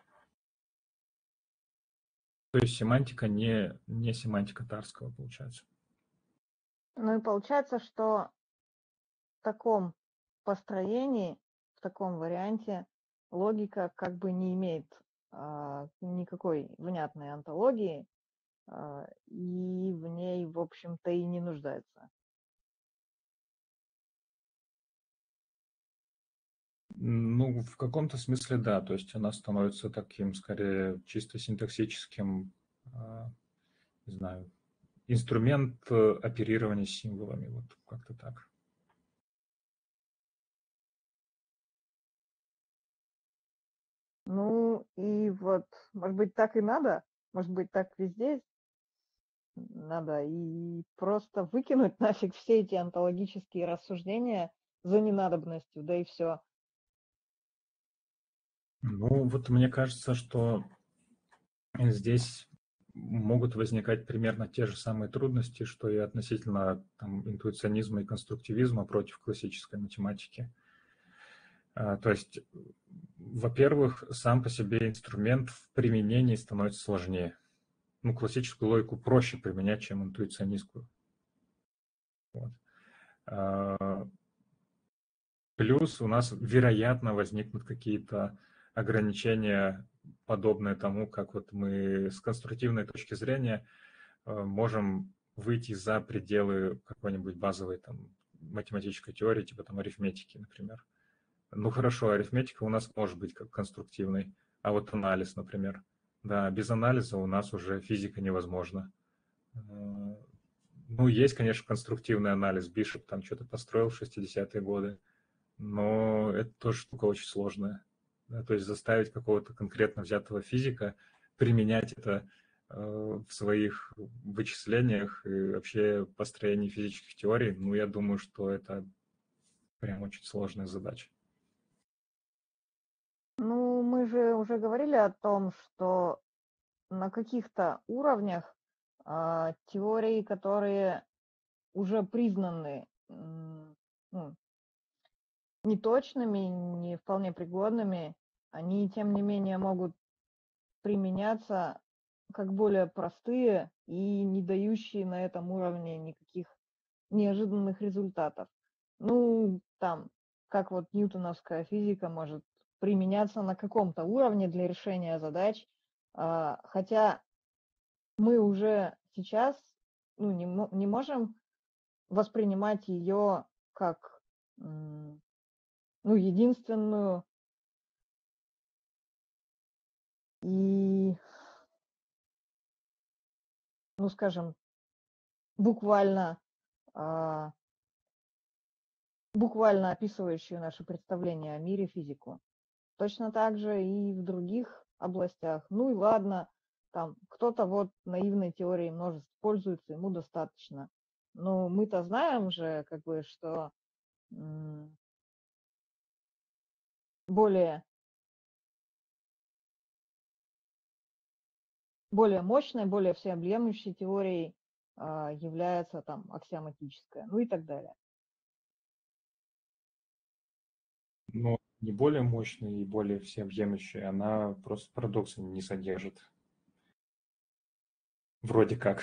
То есть семантика не семантика Тарского, получается. Ну и получается, что в таком построении, в таком варианте логика как бы не имеет никакой внятной онтологии, и в ней, в общем-то, и не нуждается. Ну, в каком-то смысле да, то есть она становится таким, скорее, чисто синтаксическим, не знаю, инструмент оперирования символами, вот как-то так. Ну, и вот, может быть, так и надо, может быть, так везде надо, и просто выкинуть нафиг все эти онтологические рассуждения за ненадобностью, да и все. Ну, вот мне кажется, что здесь могут возникать примерно те же самые трудности, что и относительно там, интуиционизма и конструктивизма против классической математики. То есть, во-первых, сам по себе инструмент в применении становится сложнее. Ну, классическую логику проще применять, чем интуиционистскую. Вот. Плюс у нас, вероятно, возникнут какие-то ограничения, подобные тому, как вот мы с конструктивной точки зрения можем выйти за пределы какой-нибудь базовой там математической теории, типа там арифметики, например. Ну хорошо, арифметика у нас может быть как конструктивной, а вот анализ, например. Да, без анализа у нас уже физика невозможна. Ну, есть, конечно, конструктивный анализ. Бишоп там что-то построил в 60-е годы, но это тоже штука очень сложная. Да, то есть заставить какого-то конкретно взятого физика применять это в своих вычислениях и вообще построении физических теорий, ну, я думаю, что это прям очень сложная задача. Ну, мы же уже говорили о том, что на каких-то уровнях теории, которые уже признаны ну, неточными, не вполне пригодными, они, тем не менее, могут применяться как более простые и не дающие на этом уровне никаких неожиданных результатов. Ну, там, как вот ньютоновская физика может применяться на каком-то уровне для решения задач, хотя мы уже сейчас не можем воспринимать ее как единственную и, скажем, буквально описывающую наше представление о мире физику. Точно так же и в других областях. Ну и ладно, там кто-то вот наивной теорией множеств пользуется, ему достаточно. Но мы-то знаем же, как бы, что более мощной, более всеобъемлющей теорией является там аксиоматическая, ну и так далее. Но не более мощная и более всеобъемлющая, она просто парадокса не содержит. Вроде как.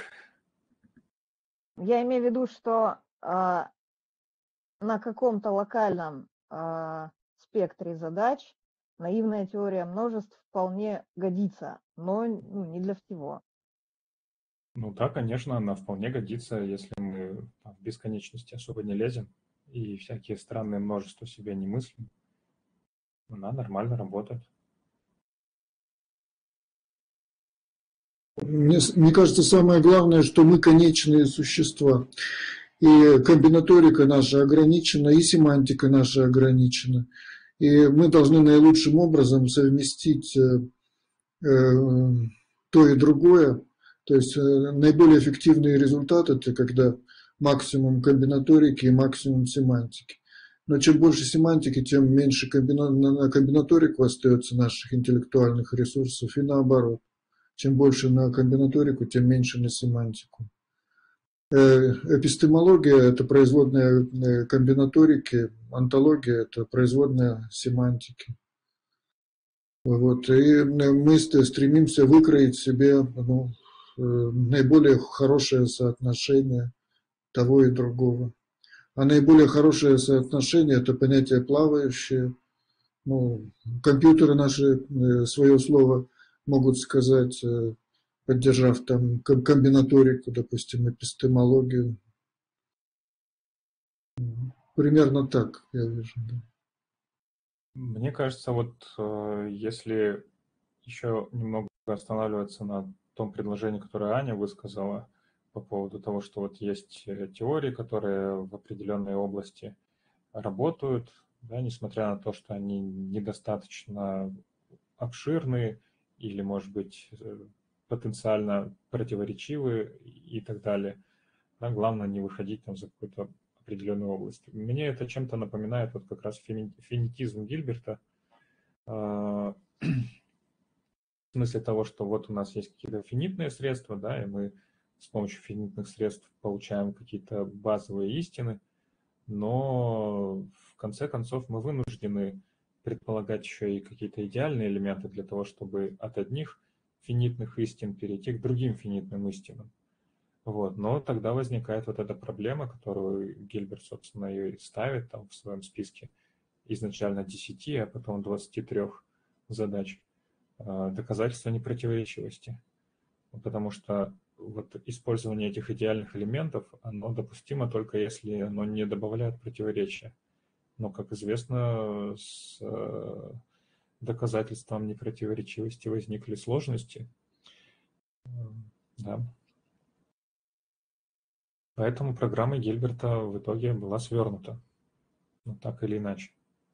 Я имею в виду, что на каком-то локальном спектре задач наивная теория множеств вполне годится, но не для всего. Ну да, конечно, она вполне годится, если мы в бесконечности особо не лезем и всякие странные множества себе не мыслим. Она нормально работает. Мне кажется, самое главное, что мы конечные существа. И комбинаторика наша ограничена, и семантика наша ограничена. И мы должны наилучшим образом совместить то и другое. То есть наиболее эффективный результат – это когда максимум комбинаторики и максимум семантики. Но чем больше семантики, тем меньше на комбинаторику остается наших интеллектуальных ресурсов, и наоборот. Чем больше на комбинаторику, тем меньше на семантику. Эпистемология – это производная комбинаторики, онтология – это производная семантики. Вот. И мы стремимся выкроить себе наиболее хорошее соотношение того и другого. А наиболее хорошее соотношение – это понятие плавающее. Ну, компьютеры наши свое слово могут сказать, поддержав там комбинаторику, допустим, эпистемологию. Примерно так, я вижу. Да. Мне кажется, вот если еще немного останавливаться на том предложении, которое Аня высказала по поводу того, что вот есть теории, которые в определенной области работают, да, несмотря на то, что они недостаточно обширные или, может быть, потенциально противоречивы и так далее. Да, главное не выходить там за какую-то определенную область. Мне это чем-то напоминает вот как раз финитизм Гильберта, в смысле того, что вот у нас есть какие-то финитные средства, да, и мы с помощью финитных средств получаем какие-то базовые истины, но в конце концов мы вынуждены предполагать еще и какие-то идеальные элементы для того, чтобы от одних финитных истин перейти к другим финитным истинам. Вот. Но тогда возникает вот эта проблема, которую Гильберт, собственно, ее и ставит там в своем списке изначально 10, а потом 23 задач. Доказательства непротиворечивости. Потому что вот использование этих идеальных элементов, оно допустимо только если оно не добавляет противоречия. Но, как известно, с доказательством непротиворечивости возникли сложности. Да. Поэтому программа Гильберта в итоге была свернута. Ну, так или иначе.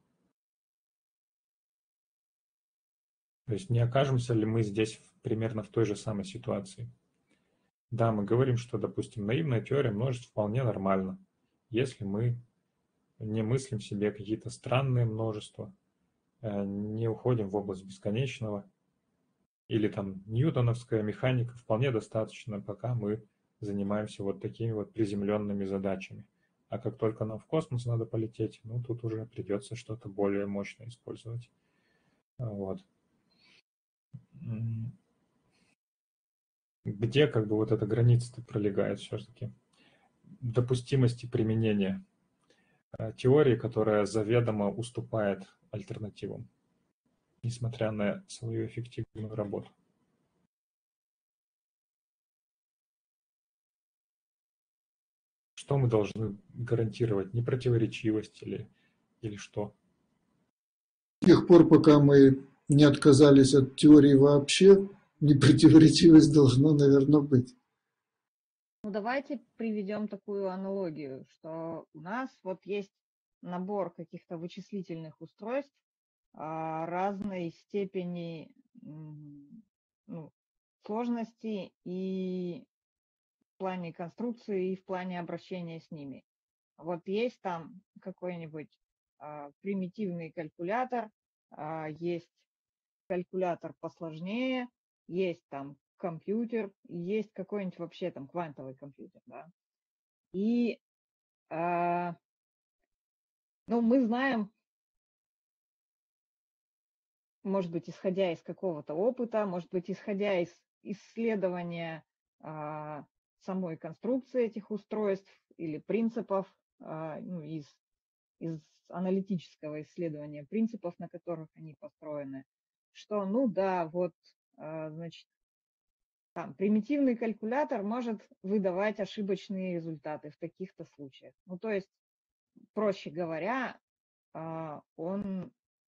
То есть не окажемся ли мы здесь примерно в той же самой ситуации? Да, мы говорим, что, допустим, наивная теория множеств вполне нормально, если мы не мыслим себе какие-то странные множества, не уходим в область бесконечного, или там ньютоновская механика вполне достаточно, пока мы занимаемся вот такими вот приземленными задачами. А как только нам в космос надо полететь, ну тут уже придется что-то более мощное использовать. Вот. Где как бы вот эта граница-то пролегает все-таки допустимости применения теории, которая заведомо уступает альтернативам, несмотря на свою эффективную работу. Что мы должны гарантировать? Непротиворечивость или что? С тех пор, пока мы не отказались от теории вообще, непротиворечивость должна, наверное, быть. Ну, давайте приведем такую аналогию, что у нас вот есть набор каких-то вычислительных устройств разной степени ну, сложности и в плане конструкции, и в плане обращения с ними. Вот есть там какой-нибудь примитивный калькулятор, есть калькулятор посложнее, есть там компьютер, есть какой-нибудь вообще там квантовый компьютер, да. И, ну, мы знаем, может быть, исходя из какого-то опыта, может быть, исходя из исследования самой конструкции этих устройств или принципов, ну, из аналитического исследования принципов, на которых они построены, что, ну да, вот, значит, там, примитивный калькулятор может выдавать ошибочные результаты в таких-то случаях. Ну, то есть, проще говоря, он,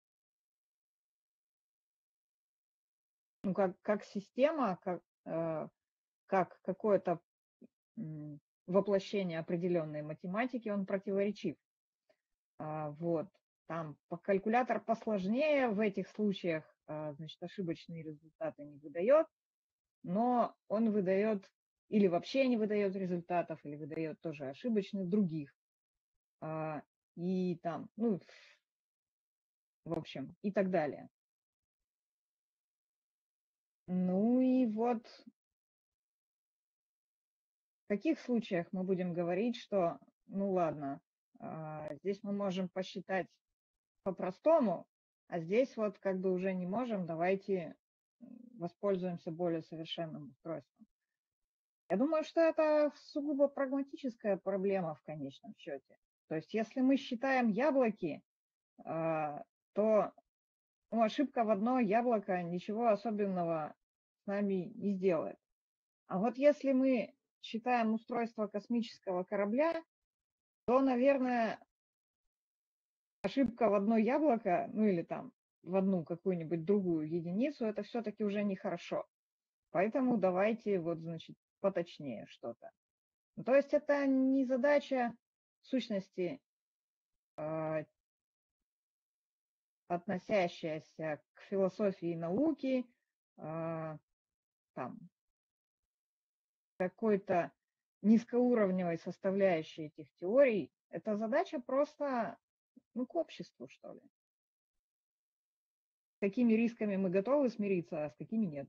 ну, как система, как какое-то воплощение определенной математики, он противоречив. Вот. Там калькулятор посложнее в этих случаях, значит, ошибочные результаты не выдает, но он выдает или вообще не выдает результатов, или выдает тоже ошибочных других. И там, ну, в общем, и так далее. Ну и вот в таких случаях мы будем говорить, что, ну ладно, здесь мы можем посчитать по-простому, а здесь вот как бы уже не можем, давайте воспользуемся более совершенным устройством. Я думаю, что это сугубо прагматическая проблема в конечном счете. То есть если мы считаем яблоки, то ошибка в одно яблоко ничего особенного с нами не сделает. А вот если мы считаем устройство космического корабля, то, наверное, ошибка в одно яблоко, ну или там в одну какую-нибудь другую единицу, это все-таки уже нехорошо. Поэтому давайте вот, значит, поточнее что-то. Ну, то есть это не задача в сущности, относящаяся к философии науки, там, какой-то низкоуровневой составляющей этих теорий. Это задача просто, ну, к обществу, что ли. С какими рисками мы готовы смириться, а с какими нет.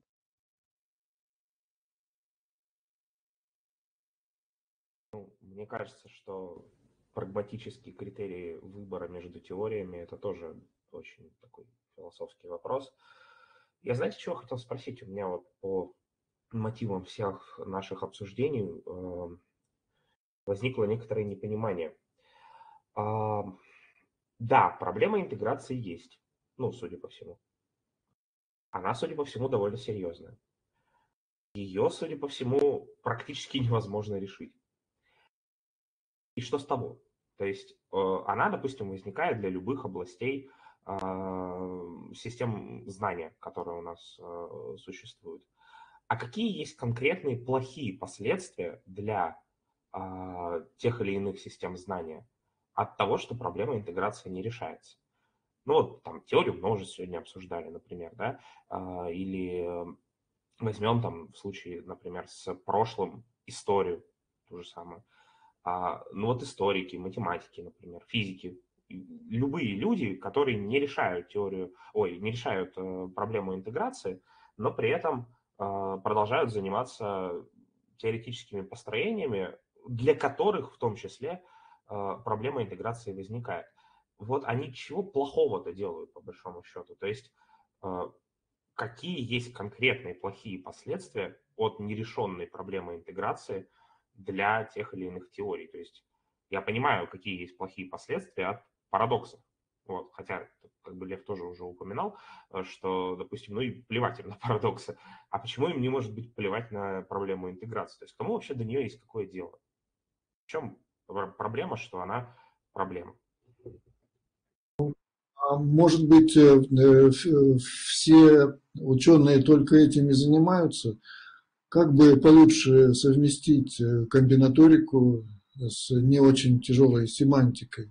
Мне кажется, что прагматические критерии выбора между теориями – это тоже очень такой философский вопрос. Я, знаете, чего хотел спросить? У меня вот по мотивам всех наших обсуждений возникло некоторое непонимание. Да, проблема интеграции есть, ну, судя по всему. Она, судя по всему, довольно серьезная. Ее, судя по всему, практически невозможно решить. И что с того? То есть она, допустим, возникает для любых областей систем знания, которые у нас существуют. А какие есть конкретные плохие последствия для тех или иных систем знания от того, что проблема интеграции не решается? Ну вот там теорию множеств сегодня обсуждали, например, да, или возьмем там в случае, например, с прошлым историю, то же самое. Ну вот историки, математики, например, физики, любые люди, которые не решают не решают проблему интеграции, но при этом продолжают заниматься теоретическими построениями, для которых в том числе проблема интеграции возникает. Вот они чего плохого-то делают, по большому счету? То есть какие есть конкретные плохие последствия от нерешенной проблемы интеграции для тех или иных теорий? То есть я понимаю, какие есть плохие последствия от парадоксов. Вот, хотя, как бы Лев тоже уже упоминал, что, допустим, ну и плевать им на парадоксы. А почему им не может быть плевать на проблему интеграции? То есть кому вообще до нее есть какое дело? В чем проблема, что она проблема? Может быть, все ученые только этим и занимаются? Как бы получше совместить комбинаторику с не очень тяжелой семантикой?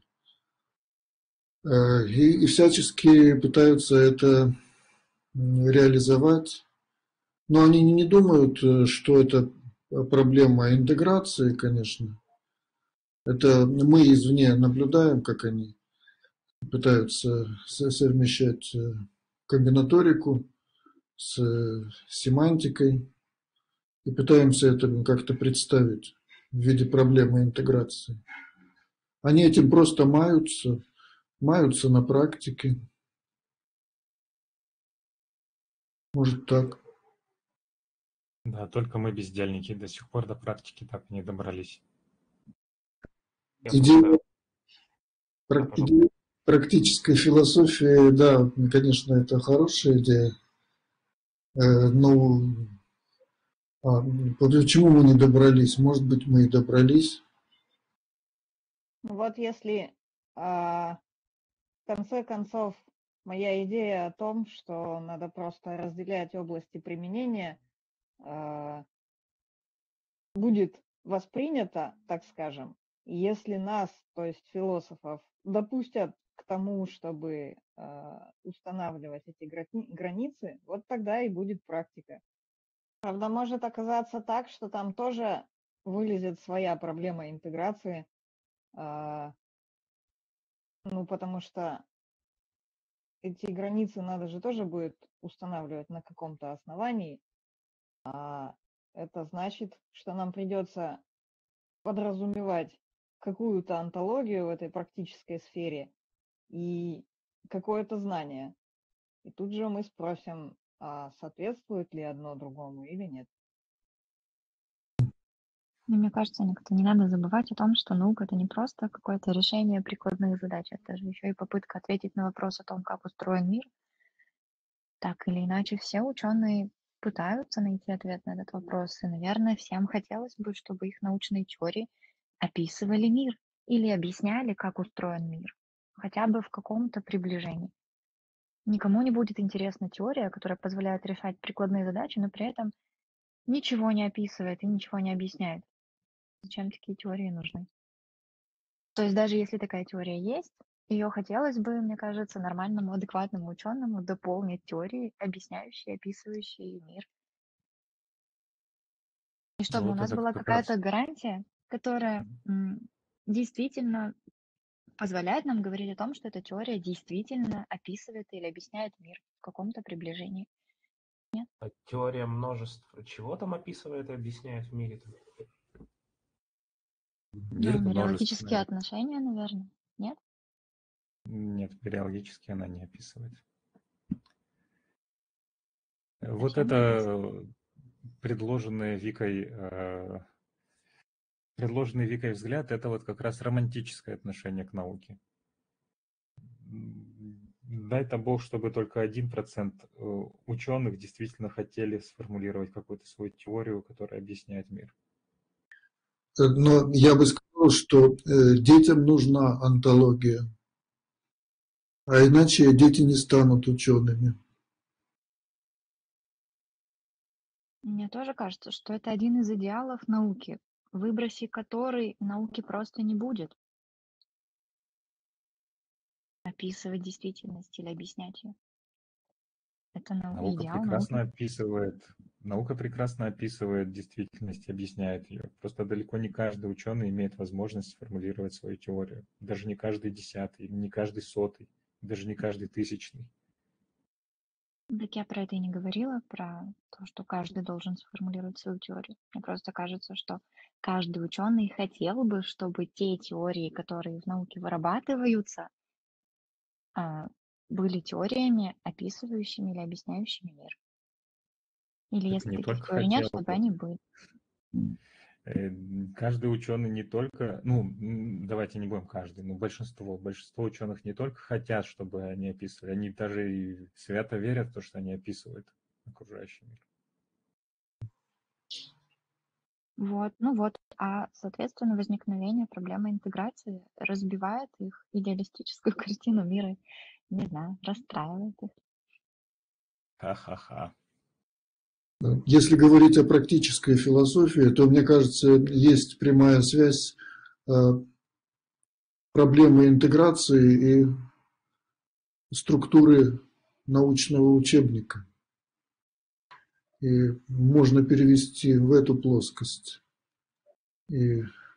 И всячески пытаются это реализовать. Но они не думают, что это проблема интеграции, конечно. Это мы извне наблюдаем, как они пытаются совмещать комбинаторику с семантикой и пытаемся это как-то представить в виде проблемы интеграции. Они этим просто маются на практике. Может так. Да, только мы бездельники до сих пор до практики так и не добрались. Идея практической философии, да, конечно, это хорошая идея. Но почему мы не добрались? Может быть, мы и добрались. Вот если в конце концов моя идея о том, что надо просто разделять области применения, будет воспринята, так скажем, если нас, то есть философов, допустят к тому, чтобы устанавливать эти границы, вот тогда и будет практика. Правда, может оказаться так, что там тоже вылезет своя проблема интеграции, ну, потому что эти границы надо же тоже будет устанавливать на каком-то основании, а это значит, что нам придется подразумевать какую-то онтологию в этой практической сфере и какое-то знание. И тут же мы спросим, а соответствует ли одно другому или нет. Мне кажется, как-то не надо забывать о том, что наука — это не просто какое-то решение прикладных задач, это же еще и попытка ответить на вопрос о том, как устроен мир. Так или иначе, все ученые пытаются найти ответ на этот вопрос, и, наверное, всем хотелось бы, чтобы их научные теории описывали мир или объясняли, как устроен мир. хотя бы в каком-то приближении. Никому не будет интересна теория, которая позволяет решать прикладные задачи, но при этом ничего не описывает и ничего не объясняет. Зачем такие теории нужны? То есть даже если такая теория есть, ее хотелось бы, мне кажется, нормальному, адекватному ученому дополнить теории, объясняющие, описывающие мир. И чтобы у Вот нас это была как раз. какая-то гарантия, которая действительно позволяет нам говорить о том, что эта теория действительно описывает или объясняет мир в каком-то приближении. А теория множеств чего там описывает и объясняет в мире-то? Мир Мирологические множественный. отношения, наверное. Нет? Нет, периологически она не описывает. Вот Зачем это описывать? это предложенный Викой взгляд, это вот как раз романтическое отношение к науке. Дай-то Бог, чтобы только 1% ученых действительно хотели сформулировать какую-то свою теорию, которая объясняет мир. Но я бы сказал, что детям нужна онтология, а иначе дети не станут учеными. Мне тоже кажется, что это один из идеалов науки, выброси который науки просто не будет. Описывать действительность или объяснять ее. Это Наука идеал прекрасно науки. описывает действительность, объясняет ее. Просто далеко не каждый ученый имеет возможность сформулировать свою теорию. Даже не каждый 10-й, не каждый 100-й, даже не каждый 1000-й. Так я про это и не говорила, про то, что каждый должен сформулировать свою теорию. Мне просто кажется, что каждый ученый хотел бы, чтобы те теории, которые в науке вырабатываются, были теориями, описывающими или объясняющими мир. Или Так если не таких только теорий нет, хотел чтобы бы. они были. Каждый ученый не только, давайте не будем каждый, но большинство ученых не только хотят, чтобы они описывали, они даже и свято верят в то, что они описывают окружающий мир. Вот. А, соответственно, возникновение проблемы интеграции разбивает их идеалистическую картину мира, не знаю, расстраивает их. Ха-ха-ха. Если говорить о практической философии, то, мне кажется, есть прямая связь проблемы интеграции и структуры научного учебника. И можно перевести в эту плоскость. И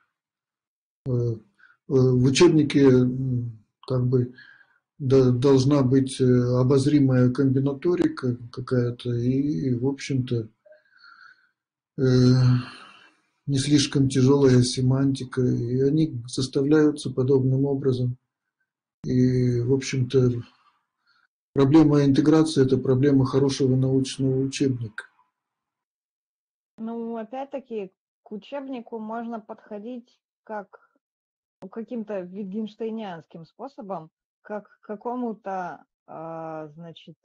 в учебнике как бы должна быть обозримая комбинаторика какая-то и в общем-то, не слишком тяжелая семантика, и они составляются подобным образом. И, в общем-то, проблема интеграции – это проблема хорошего научного учебника. Ну, опять-таки, к учебнику можно подходить как каким-то витгенштейнианским способом, как к какому-то, значит,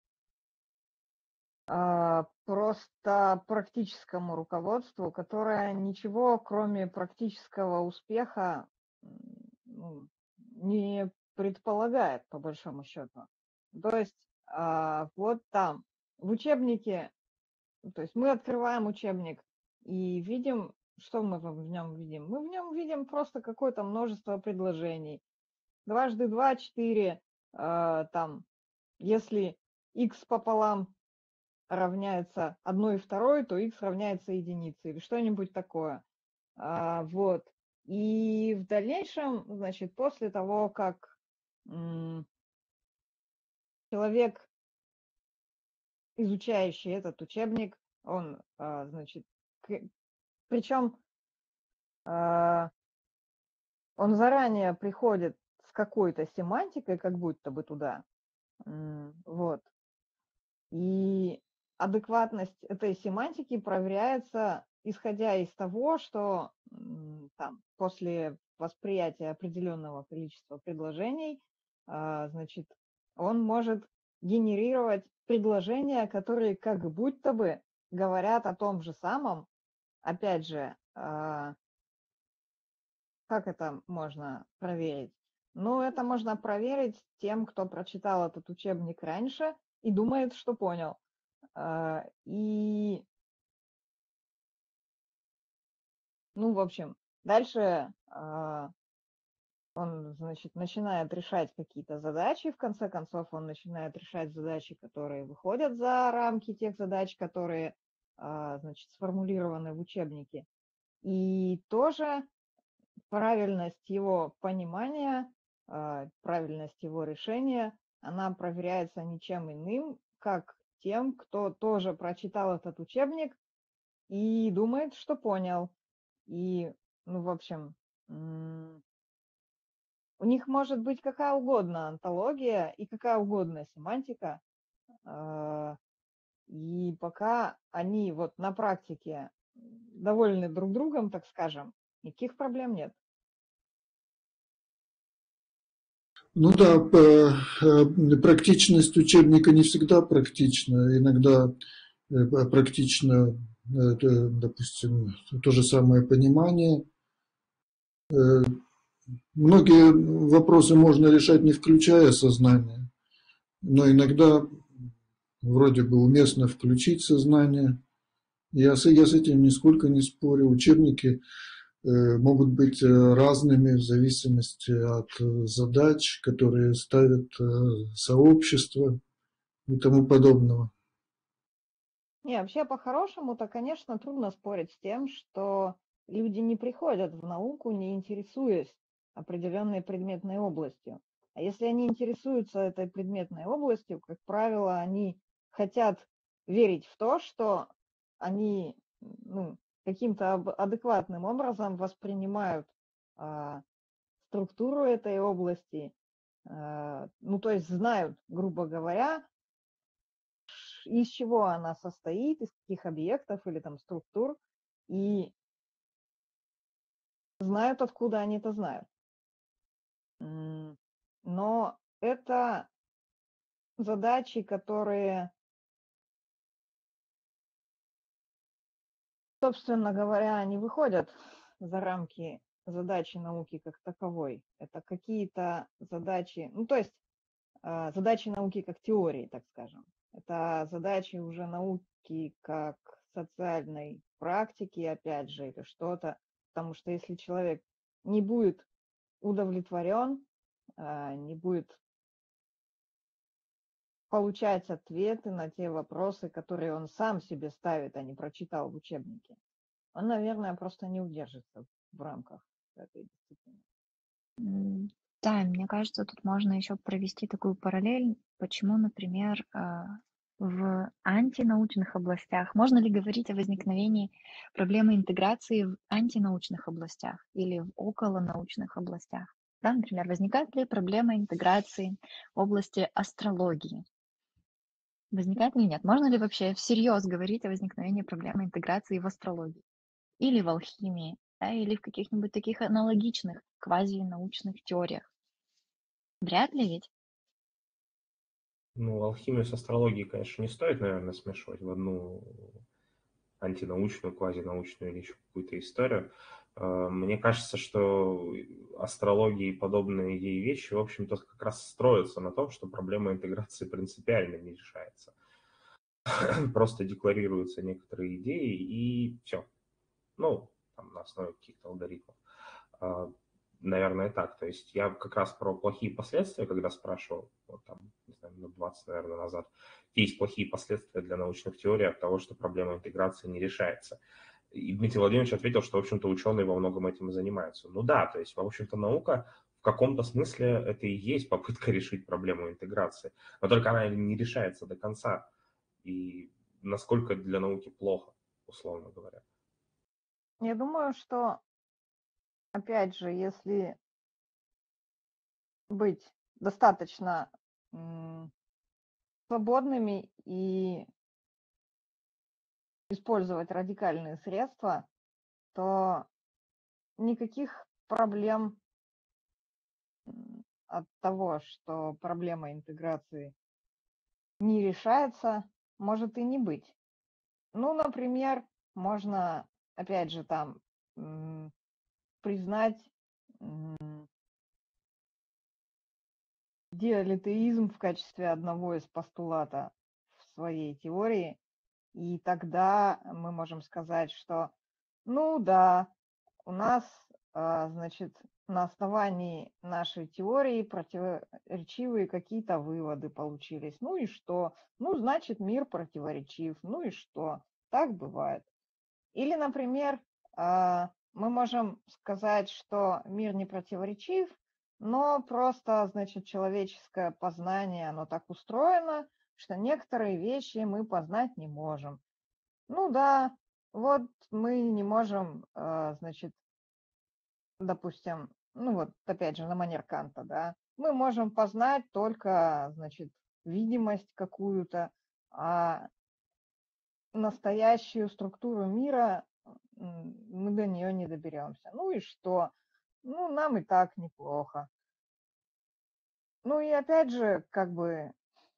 просто практическому руководству, которое ничего, кроме практического успеха, не предполагает, по большому счету. То есть вот там, в учебнике, то есть мы открываем учебник и видим, что мы в нем видим? Мы в нем видим просто какое-то множество предложений. 2 × 2 = 4, там, если x пополам равняется 1/2, то x равняется единице или что-нибудь такое. Вот. И в дальнейшем, значит, после того, как человек, изучающий этот учебник, он, значит, причем он заранее приходит с какой-то семантикой, как будто бы туда, вот. И адекватность этой семантики проверяется, исходя из того, что там, после восприятия определенного количества предложений, значит, он может генерировать предложения, которые как будто бы говорят о том же самом. Опять же, как это можно проверить? Ну, это можно проверить тем, кто прочитал этот учебник раньше и думает, что понял. И, ну, в общем, дальше он, значит, начинает решать какие-то задачи, в конце концов он начинает решать задачи, которые выходят за рамки тех задач, которые, значит, сформулированы в учебнике. И тоже правильность его понимания, правильность его решения, она проверяется ничем иным, как тем, кто тоже прочитал этот учебник и думает, что понял. И, ну, в общем, у них может быть какая угодно онтология и какая угодно семантика, и пока они вот на практике довольны друг другом, так скажем, никаких проблем нет. Ну да, практичность учебника не всегда практична. Иногда практично, допустим, то же самое понимание. Многие вопросы можно решать, не включая сознание, но иногда вроде бы уместно включить сознание. Я с этим нисколько не спорю. Учебники могут быть разными в зависимости от задач, которые ставят сообщество и тому подобного. Не, вообще по-хорошему-то, конечно, трудно спорить с тем, что люди не приходят в науку, не интересуясь определенной предметной областью. А если они интересуются этой предметной областью, как правило, они хотят верить в то, что они, ну, каким-то адекватным образом воспринимают структуру этой области, ну, то есть знают, грубо говоря, из чего она состоит, из каких объектов или там структур, и знают, откуда они это знают. Но это задачи, которые, собственно говоря, не выходят за рамки задачи науки как таковой. Это какие-то задачи, ну, то есть задачи науки как теории, так скажем. Это задачи уже науки как социальной практики, опять же, или что-то. Потому что если человек не будет удовлетворен, не будет получать ответы на те вопросы, которые он сам себе ставит, а не прочитал в учебнике, он, наверное, просто не удержится в рамках этой дисциплины. Да, мне кажется, тут можно еще провести такую параллель, почему, например, в антинаучных областях, можно ли говорить о возникновении проблемы интеграции в антинаучных областях или в околонаучных областях? Да, например, возникает ли проблема интеграции в области астрологии? Возникает или нет? Можно ли вообще всерьез говорить о возникновении проблемы интеграции в астрологии? Или в алхимии, да, или в каких-нибудь таких аналогичных квазинаучных теориях? Вряд ли ведь. Ну, алхимию с астрологией, конечно, не стоит, наверное, смешивать в одну антинаучную, квазинаучную или еще какую-то историю. Мне кажется, что астрология и подобные ей вещи, в общем-то, как раз строятся на том, что проблема интеграции принципиально не решается. Просто декларируются некоторые идеи и все. Ну, там, на основе каких-то алгоритмов. Наверное, так. То есть я как раз про плохие последствия, когда спрашивал, вот там, не знаю, минут 20, наверное, назад, есть плохие последствия для научных теорий от того, что проблема интеграции не решается. И Дмитрий Владимирович ответил, что, в общем-то, ученые во многом этим и занимаются. Ну да, то есть, в общем-то, наука в каком-то смысле это и есть попытка решить проблему интеграции. Но только она не решается до конца. И насколько для науки плохо, условно говоря. Я думаю, что, опять же, если быть достаточно свободными и использовать радикальные средства, то никаких проблем от того, что проблема интеграции не решается, может и не быть. Ну, например, можно, опять же, там признать диалитеизм в качестве одного из постулата в своей теории, и тогда мы можем сказать, что, ну да, у нас, значит, на основании нашей теории противоречивые какие-то выводы получились. Ну и что? Ну, значит, мир противоречив. Ну и что? Так бывает. Или, например, мы можем сказать, что мир не противоречив, но просто, значит, человеческое познание, оно так устроено, что некоторые вещи мы познать не можем. Ну да, вот мы не можем, значит, допустим, ну вот опять же на манер Канта, да, мы можем познать только, значит, видимость какую-то, а настоящую структуру мира мы до нее не доберемся. Ну и что? Ну, нам и так неплохо. Ну и опять же, как бы,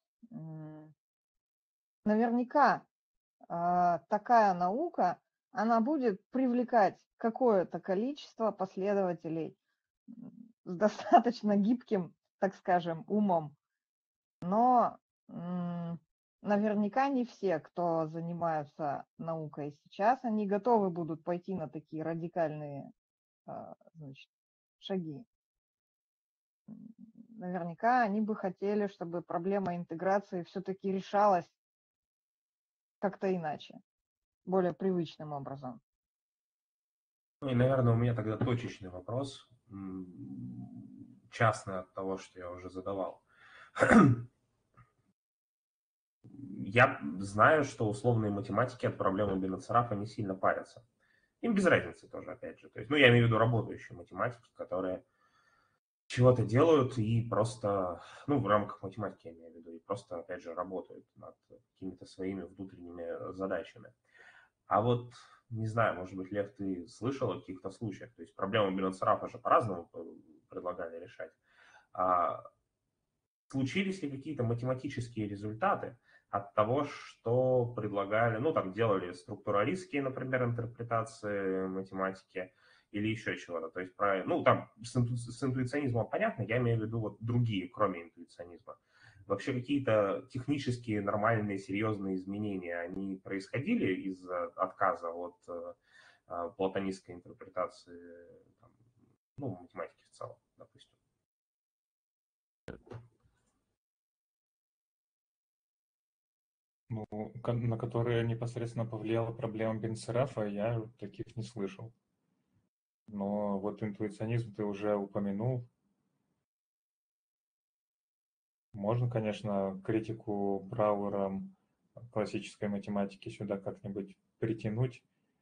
наверняка такая наука, она будет привлекать какое-то количество последователей с достаточно гибким, так скажем, умом. Но наверняка не все, кто занимаются наукой сейчас, они готовы будут пойти на такие радикальные, значит, шаги. Наверняка они бы хотели, чтобы проблема интеграции все-таки решалась как-то иначе, более привычным образом. Ну и, наверное, у меня тогда точечный вопрос, частный от того, что я уже задавал. Я знаю, что условные математики от проблемы Бената-Сарафа не сильно парятся. Им без разницы тоже, опять же. То есть, ну, я имею в виду работающие математики, которые чего-то делают и просто, ну, в рамках математики я имею в виду, и просто, опять же, работают над какими-то своими внутренними задачами. А вот, не знаю, может быть, Лев, ты слышал о каких-то случаях? То есть проблему Бената-Сарафа же по-разному предлагали решать. Случились ли какие-то математические результаты от того, что предлагали, ну, там, делали структуралистские, например, интерпретации математики или еще чего-то. То есть, ну, там, с интуиционизмом понятно, я имею в виду вот другие, кроме интуиционизма. Вообще какие-то технические, нормальные, серьезные изменения, они происходили из отказа от платонистской интерпретации, там, ну, математики в целом, допустим? Ну, на которые непосредственно повлияла проблема Бената-Сарафа, я таких не слышал. Но вот интуиционизм ты уже упомянул. Можно, конечно, критику Брауэра классической математики сюда как-нибудь притянуть.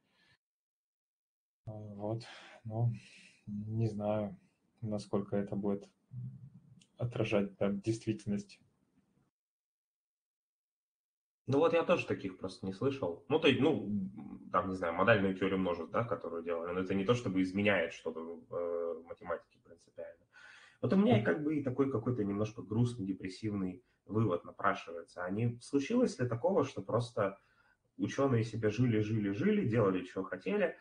Вот, ну, не знаю, насколько это будет отражать действительность. Ну вот я тоже таких просто не слышал. Ну, то есть, ну, там, не знаю, модальную теорию множеств, да, которую делали, но это не то, чтобы изменяет что-то в математике принципиально. Вот у меня как бы и такой какой-то немножко грустный, депрессивный вывод напрашивается. А не случилось ли такого, что просто ученые себе жили, делали, что хотели,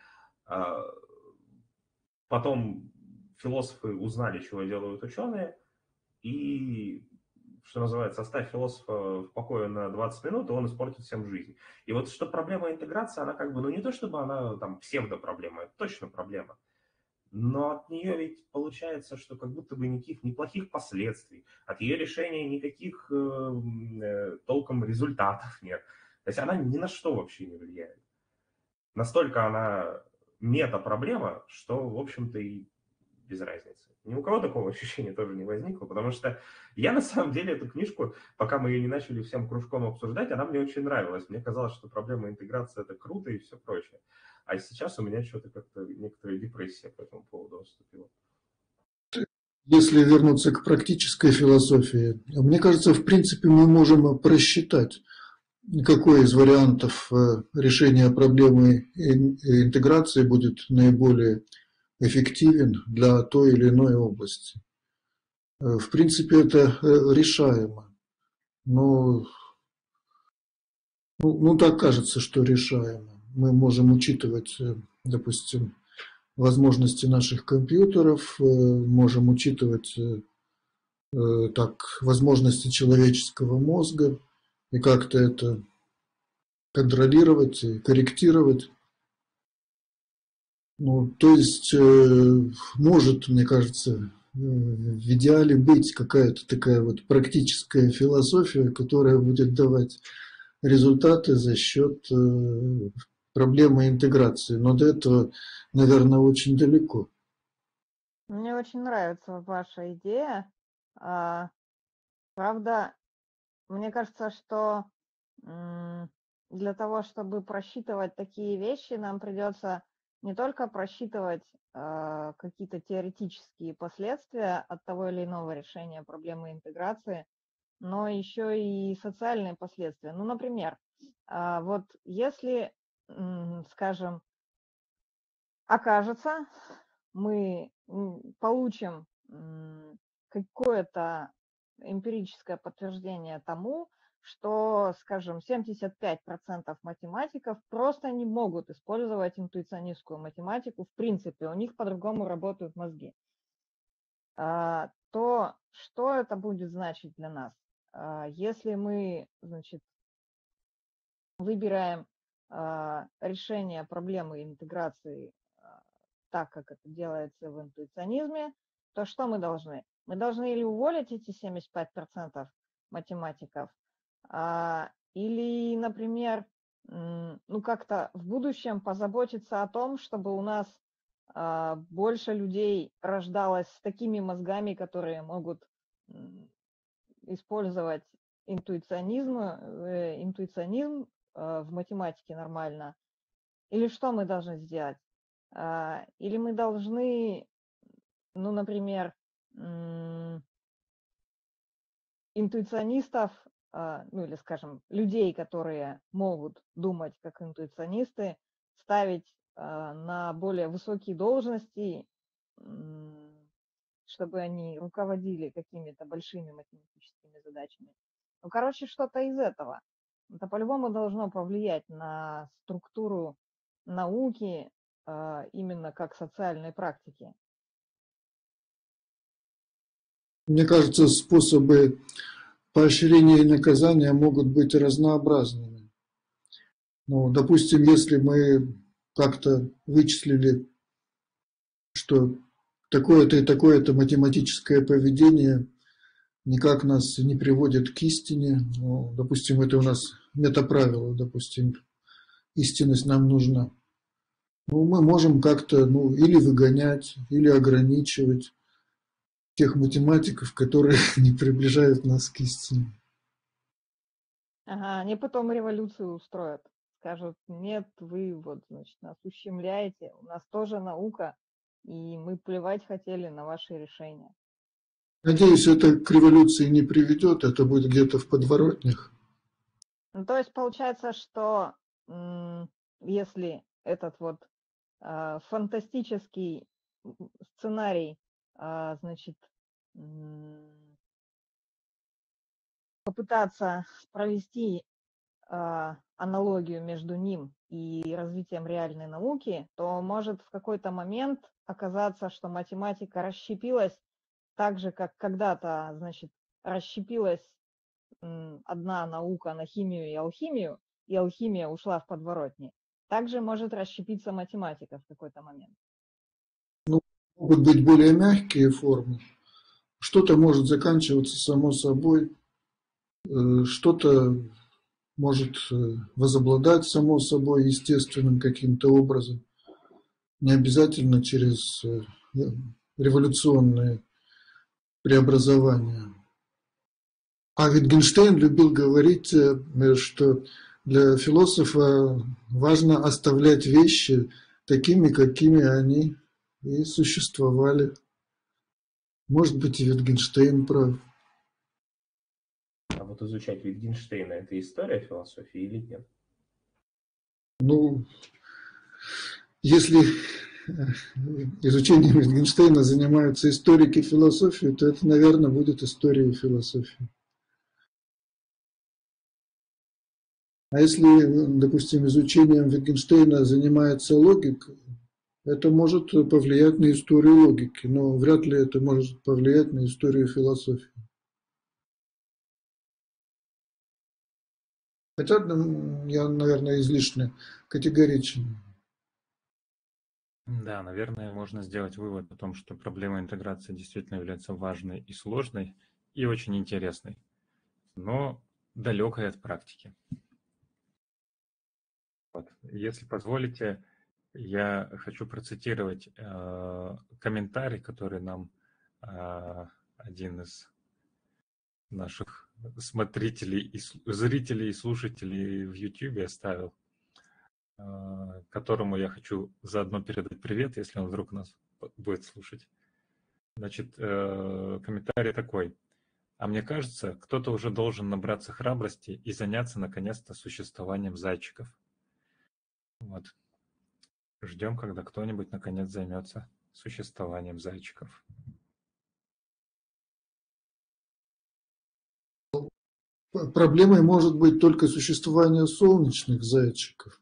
потом философы узнали, чего делают ученые, и, что называется, оставь философа в покое на 20 минут, и он испортит всем жизнь. И вот что проблема интеграции, она как бы, ну не то чтобы она там псевдопроблема, это точно проблема, но от нее ведь получается, что как будто бы никаких неплохих последствий, от ее решения никаких толком результатов нет. То есть она ни на что вообще не влияет. Настолько она мета-проблема, что, в общем-то, и без разницы. Ни у кого такого ощущения тоже не возникло, потому что я на самом деле эту книжку, пока мы ее не начали всем кружком обсуждать, она мне очень нравилась. Мне казалось, что проблема интеграции это круто и все прочее. А сейчас у меня что-то как-то некоторая депрессия по этому поводу наступила. Если вернуться к практической философии, мне кажется, в принципе, мы можем просчитать, какой из вариантов решения проблемы интеграции будет наиболее эффективен для той или иной области. В принципе, это решаемо. Но так кажется, что решаемо. Мы можем учитывать, допустим, возможности наших компьютеров, можем учитывать так, возможности человеческого мозга и как-то это контролировать и корректировать. Ну, то есть может, мне кажется, в идеале быть какая-то такая вот практическая философия, которая будет давать результаты за счет проблемы интеграции. Но до этого, наверное, очень далеко. Мне очень нравится ваша идея. Правда, мне кажется, что для того, чтобы просчитывать такие вещи, нам придется не только просчитывать какие-то теоретические последствия от того или иного решения проблемы интеграции, но еще и социальные последствия. Ну, например, вот если, скажем, окажется, мы получим какое-то эмпирическое подтверждение тому, что, скажем, 75% математиков просто не могут использовать интуиционистскую математику. В принципе, у них по-другому работают мозги. То что это будет значить для нас? Если мы, значит, выбираем решение проблемы интеграции так, как это делается в интуиционизме, то что мы должны? Мы должны или уволить эти 75% математиков, или, например, ну как-то в будущем позаботиться о том, чтобы у нас больше людей рождалось с такими мозгами, которые могут использовать интуиционизм в математике нормально. Или что мы должны сделать? Или мы должны, ну, например, интуиционистов, ну или, скажем, людей, которые могут думать как интуиционисты, ставить на более высокие должности, чтобы они руководили какими-то большими математическими задачами. Ну, короче, что-то из этого. Это по-любому должно повлиять на структуру науки, именно как социальной практики. Мне кажется, способы поощрения и наказания могут быть разнообразными. Ну, допустим, если мы как-то вычислили, что такое-то и такое-то математическое поведение никак нас не приводит к истине, ну, допустим, это у нас метаправило, допустим, истинность нам нужна. Ну, мы можем как-то, ну, или выгонять, или ограничивать тех математиков, которые не приближают нас к истине. Ага, они потом революцию устроят. Скажут, нет, вы вот, значит, нас ущемляете, у нас тоже наука, и мы плевать хотели на ваши решения. Надеюсь, это к революции не приведет, это будет где-то в подворотнях. Ну, то есть получается, что если этот вот фантастический сценарий, значит, попытаться провести аналогию между ним и развитием реальной науки, то может в какой-то момент оказаться, что математика расщепилась так же, как когда-то, значит, расщепилась одна наука на химию и алхимия ушла в подворотни. Также может расщепиться математика в какой-то момент. Ну, могут быть более мягкие формы. Что-то может заканчиваться само собой, что-то может возобладать само собой естественным каким-то образом, не обязательно через революционные преобразования. А Wittgenstein любил говорить, что для философа важно оставлять вещи такими, какими они и существовали. Может быть, и Wittgenstein прав. А вот изучать Wittgensteina – это история философии или нет? Ну, если изучением Wittgensteina занимаются историки философии, то это, наверное, будет история философии. А если, допустим, изучением Wittgensteina занимается логика, Это может повлиять на историю логики, но вряд ли это может повлиять на историю философии. Хотя я, наверное, излишне категоричен. Да, наверное, можно сделать вывод о том, что проблема интеграции действительно является важной и сложной, и очень интересной, но далекой от практики. Вот. Если позволите, я хочу процитировать комментарий, который нам один из наших смотрителей, зрителей и слушателей в YouTube оставил, которому я хочу заодно передать привет, если он вдруг нас будет слушать. Значит, комментарий такой. А мне кажется, кто-то уже должен набраться храбрости и заняться наконец-то существованием зайчиков. Вот. Ждем, когда кто-нибудь наконец займется существованием зайчиков. Проблемой может быть только существование солнечных зайчиков.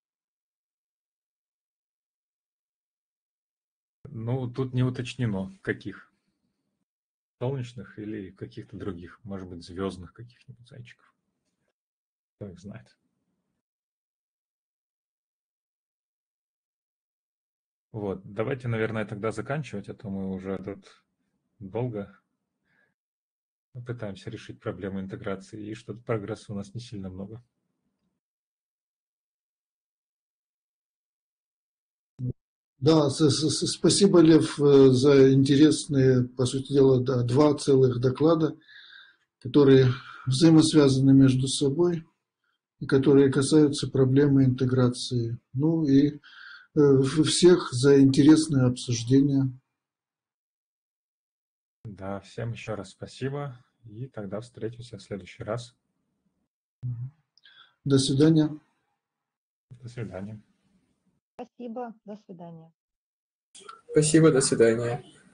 Ну, тут не уточнено, каких. Солнечных или каких-то других, может быть, звездных каких-нибудь зайчиков. Кто их знает. Вот, давайте, наверное, тогда заканчивать, а то мы уже тут долго пытаемся решить проблему интеграции, и что-то прогресса у нас не сильно много. Да, спасибо, Лев, за интересные, по сути дела, 2 целых доклада, которые взаимосвязаны между собой и которые касаются проблемы интеграции. Ну и всех за интересное обсуждение. Да, всем еще раз спасибо, и тогда встретимся в следующий раз. До свидания. До свидания. Спасибо, до свидания. Спасибо, до свидания.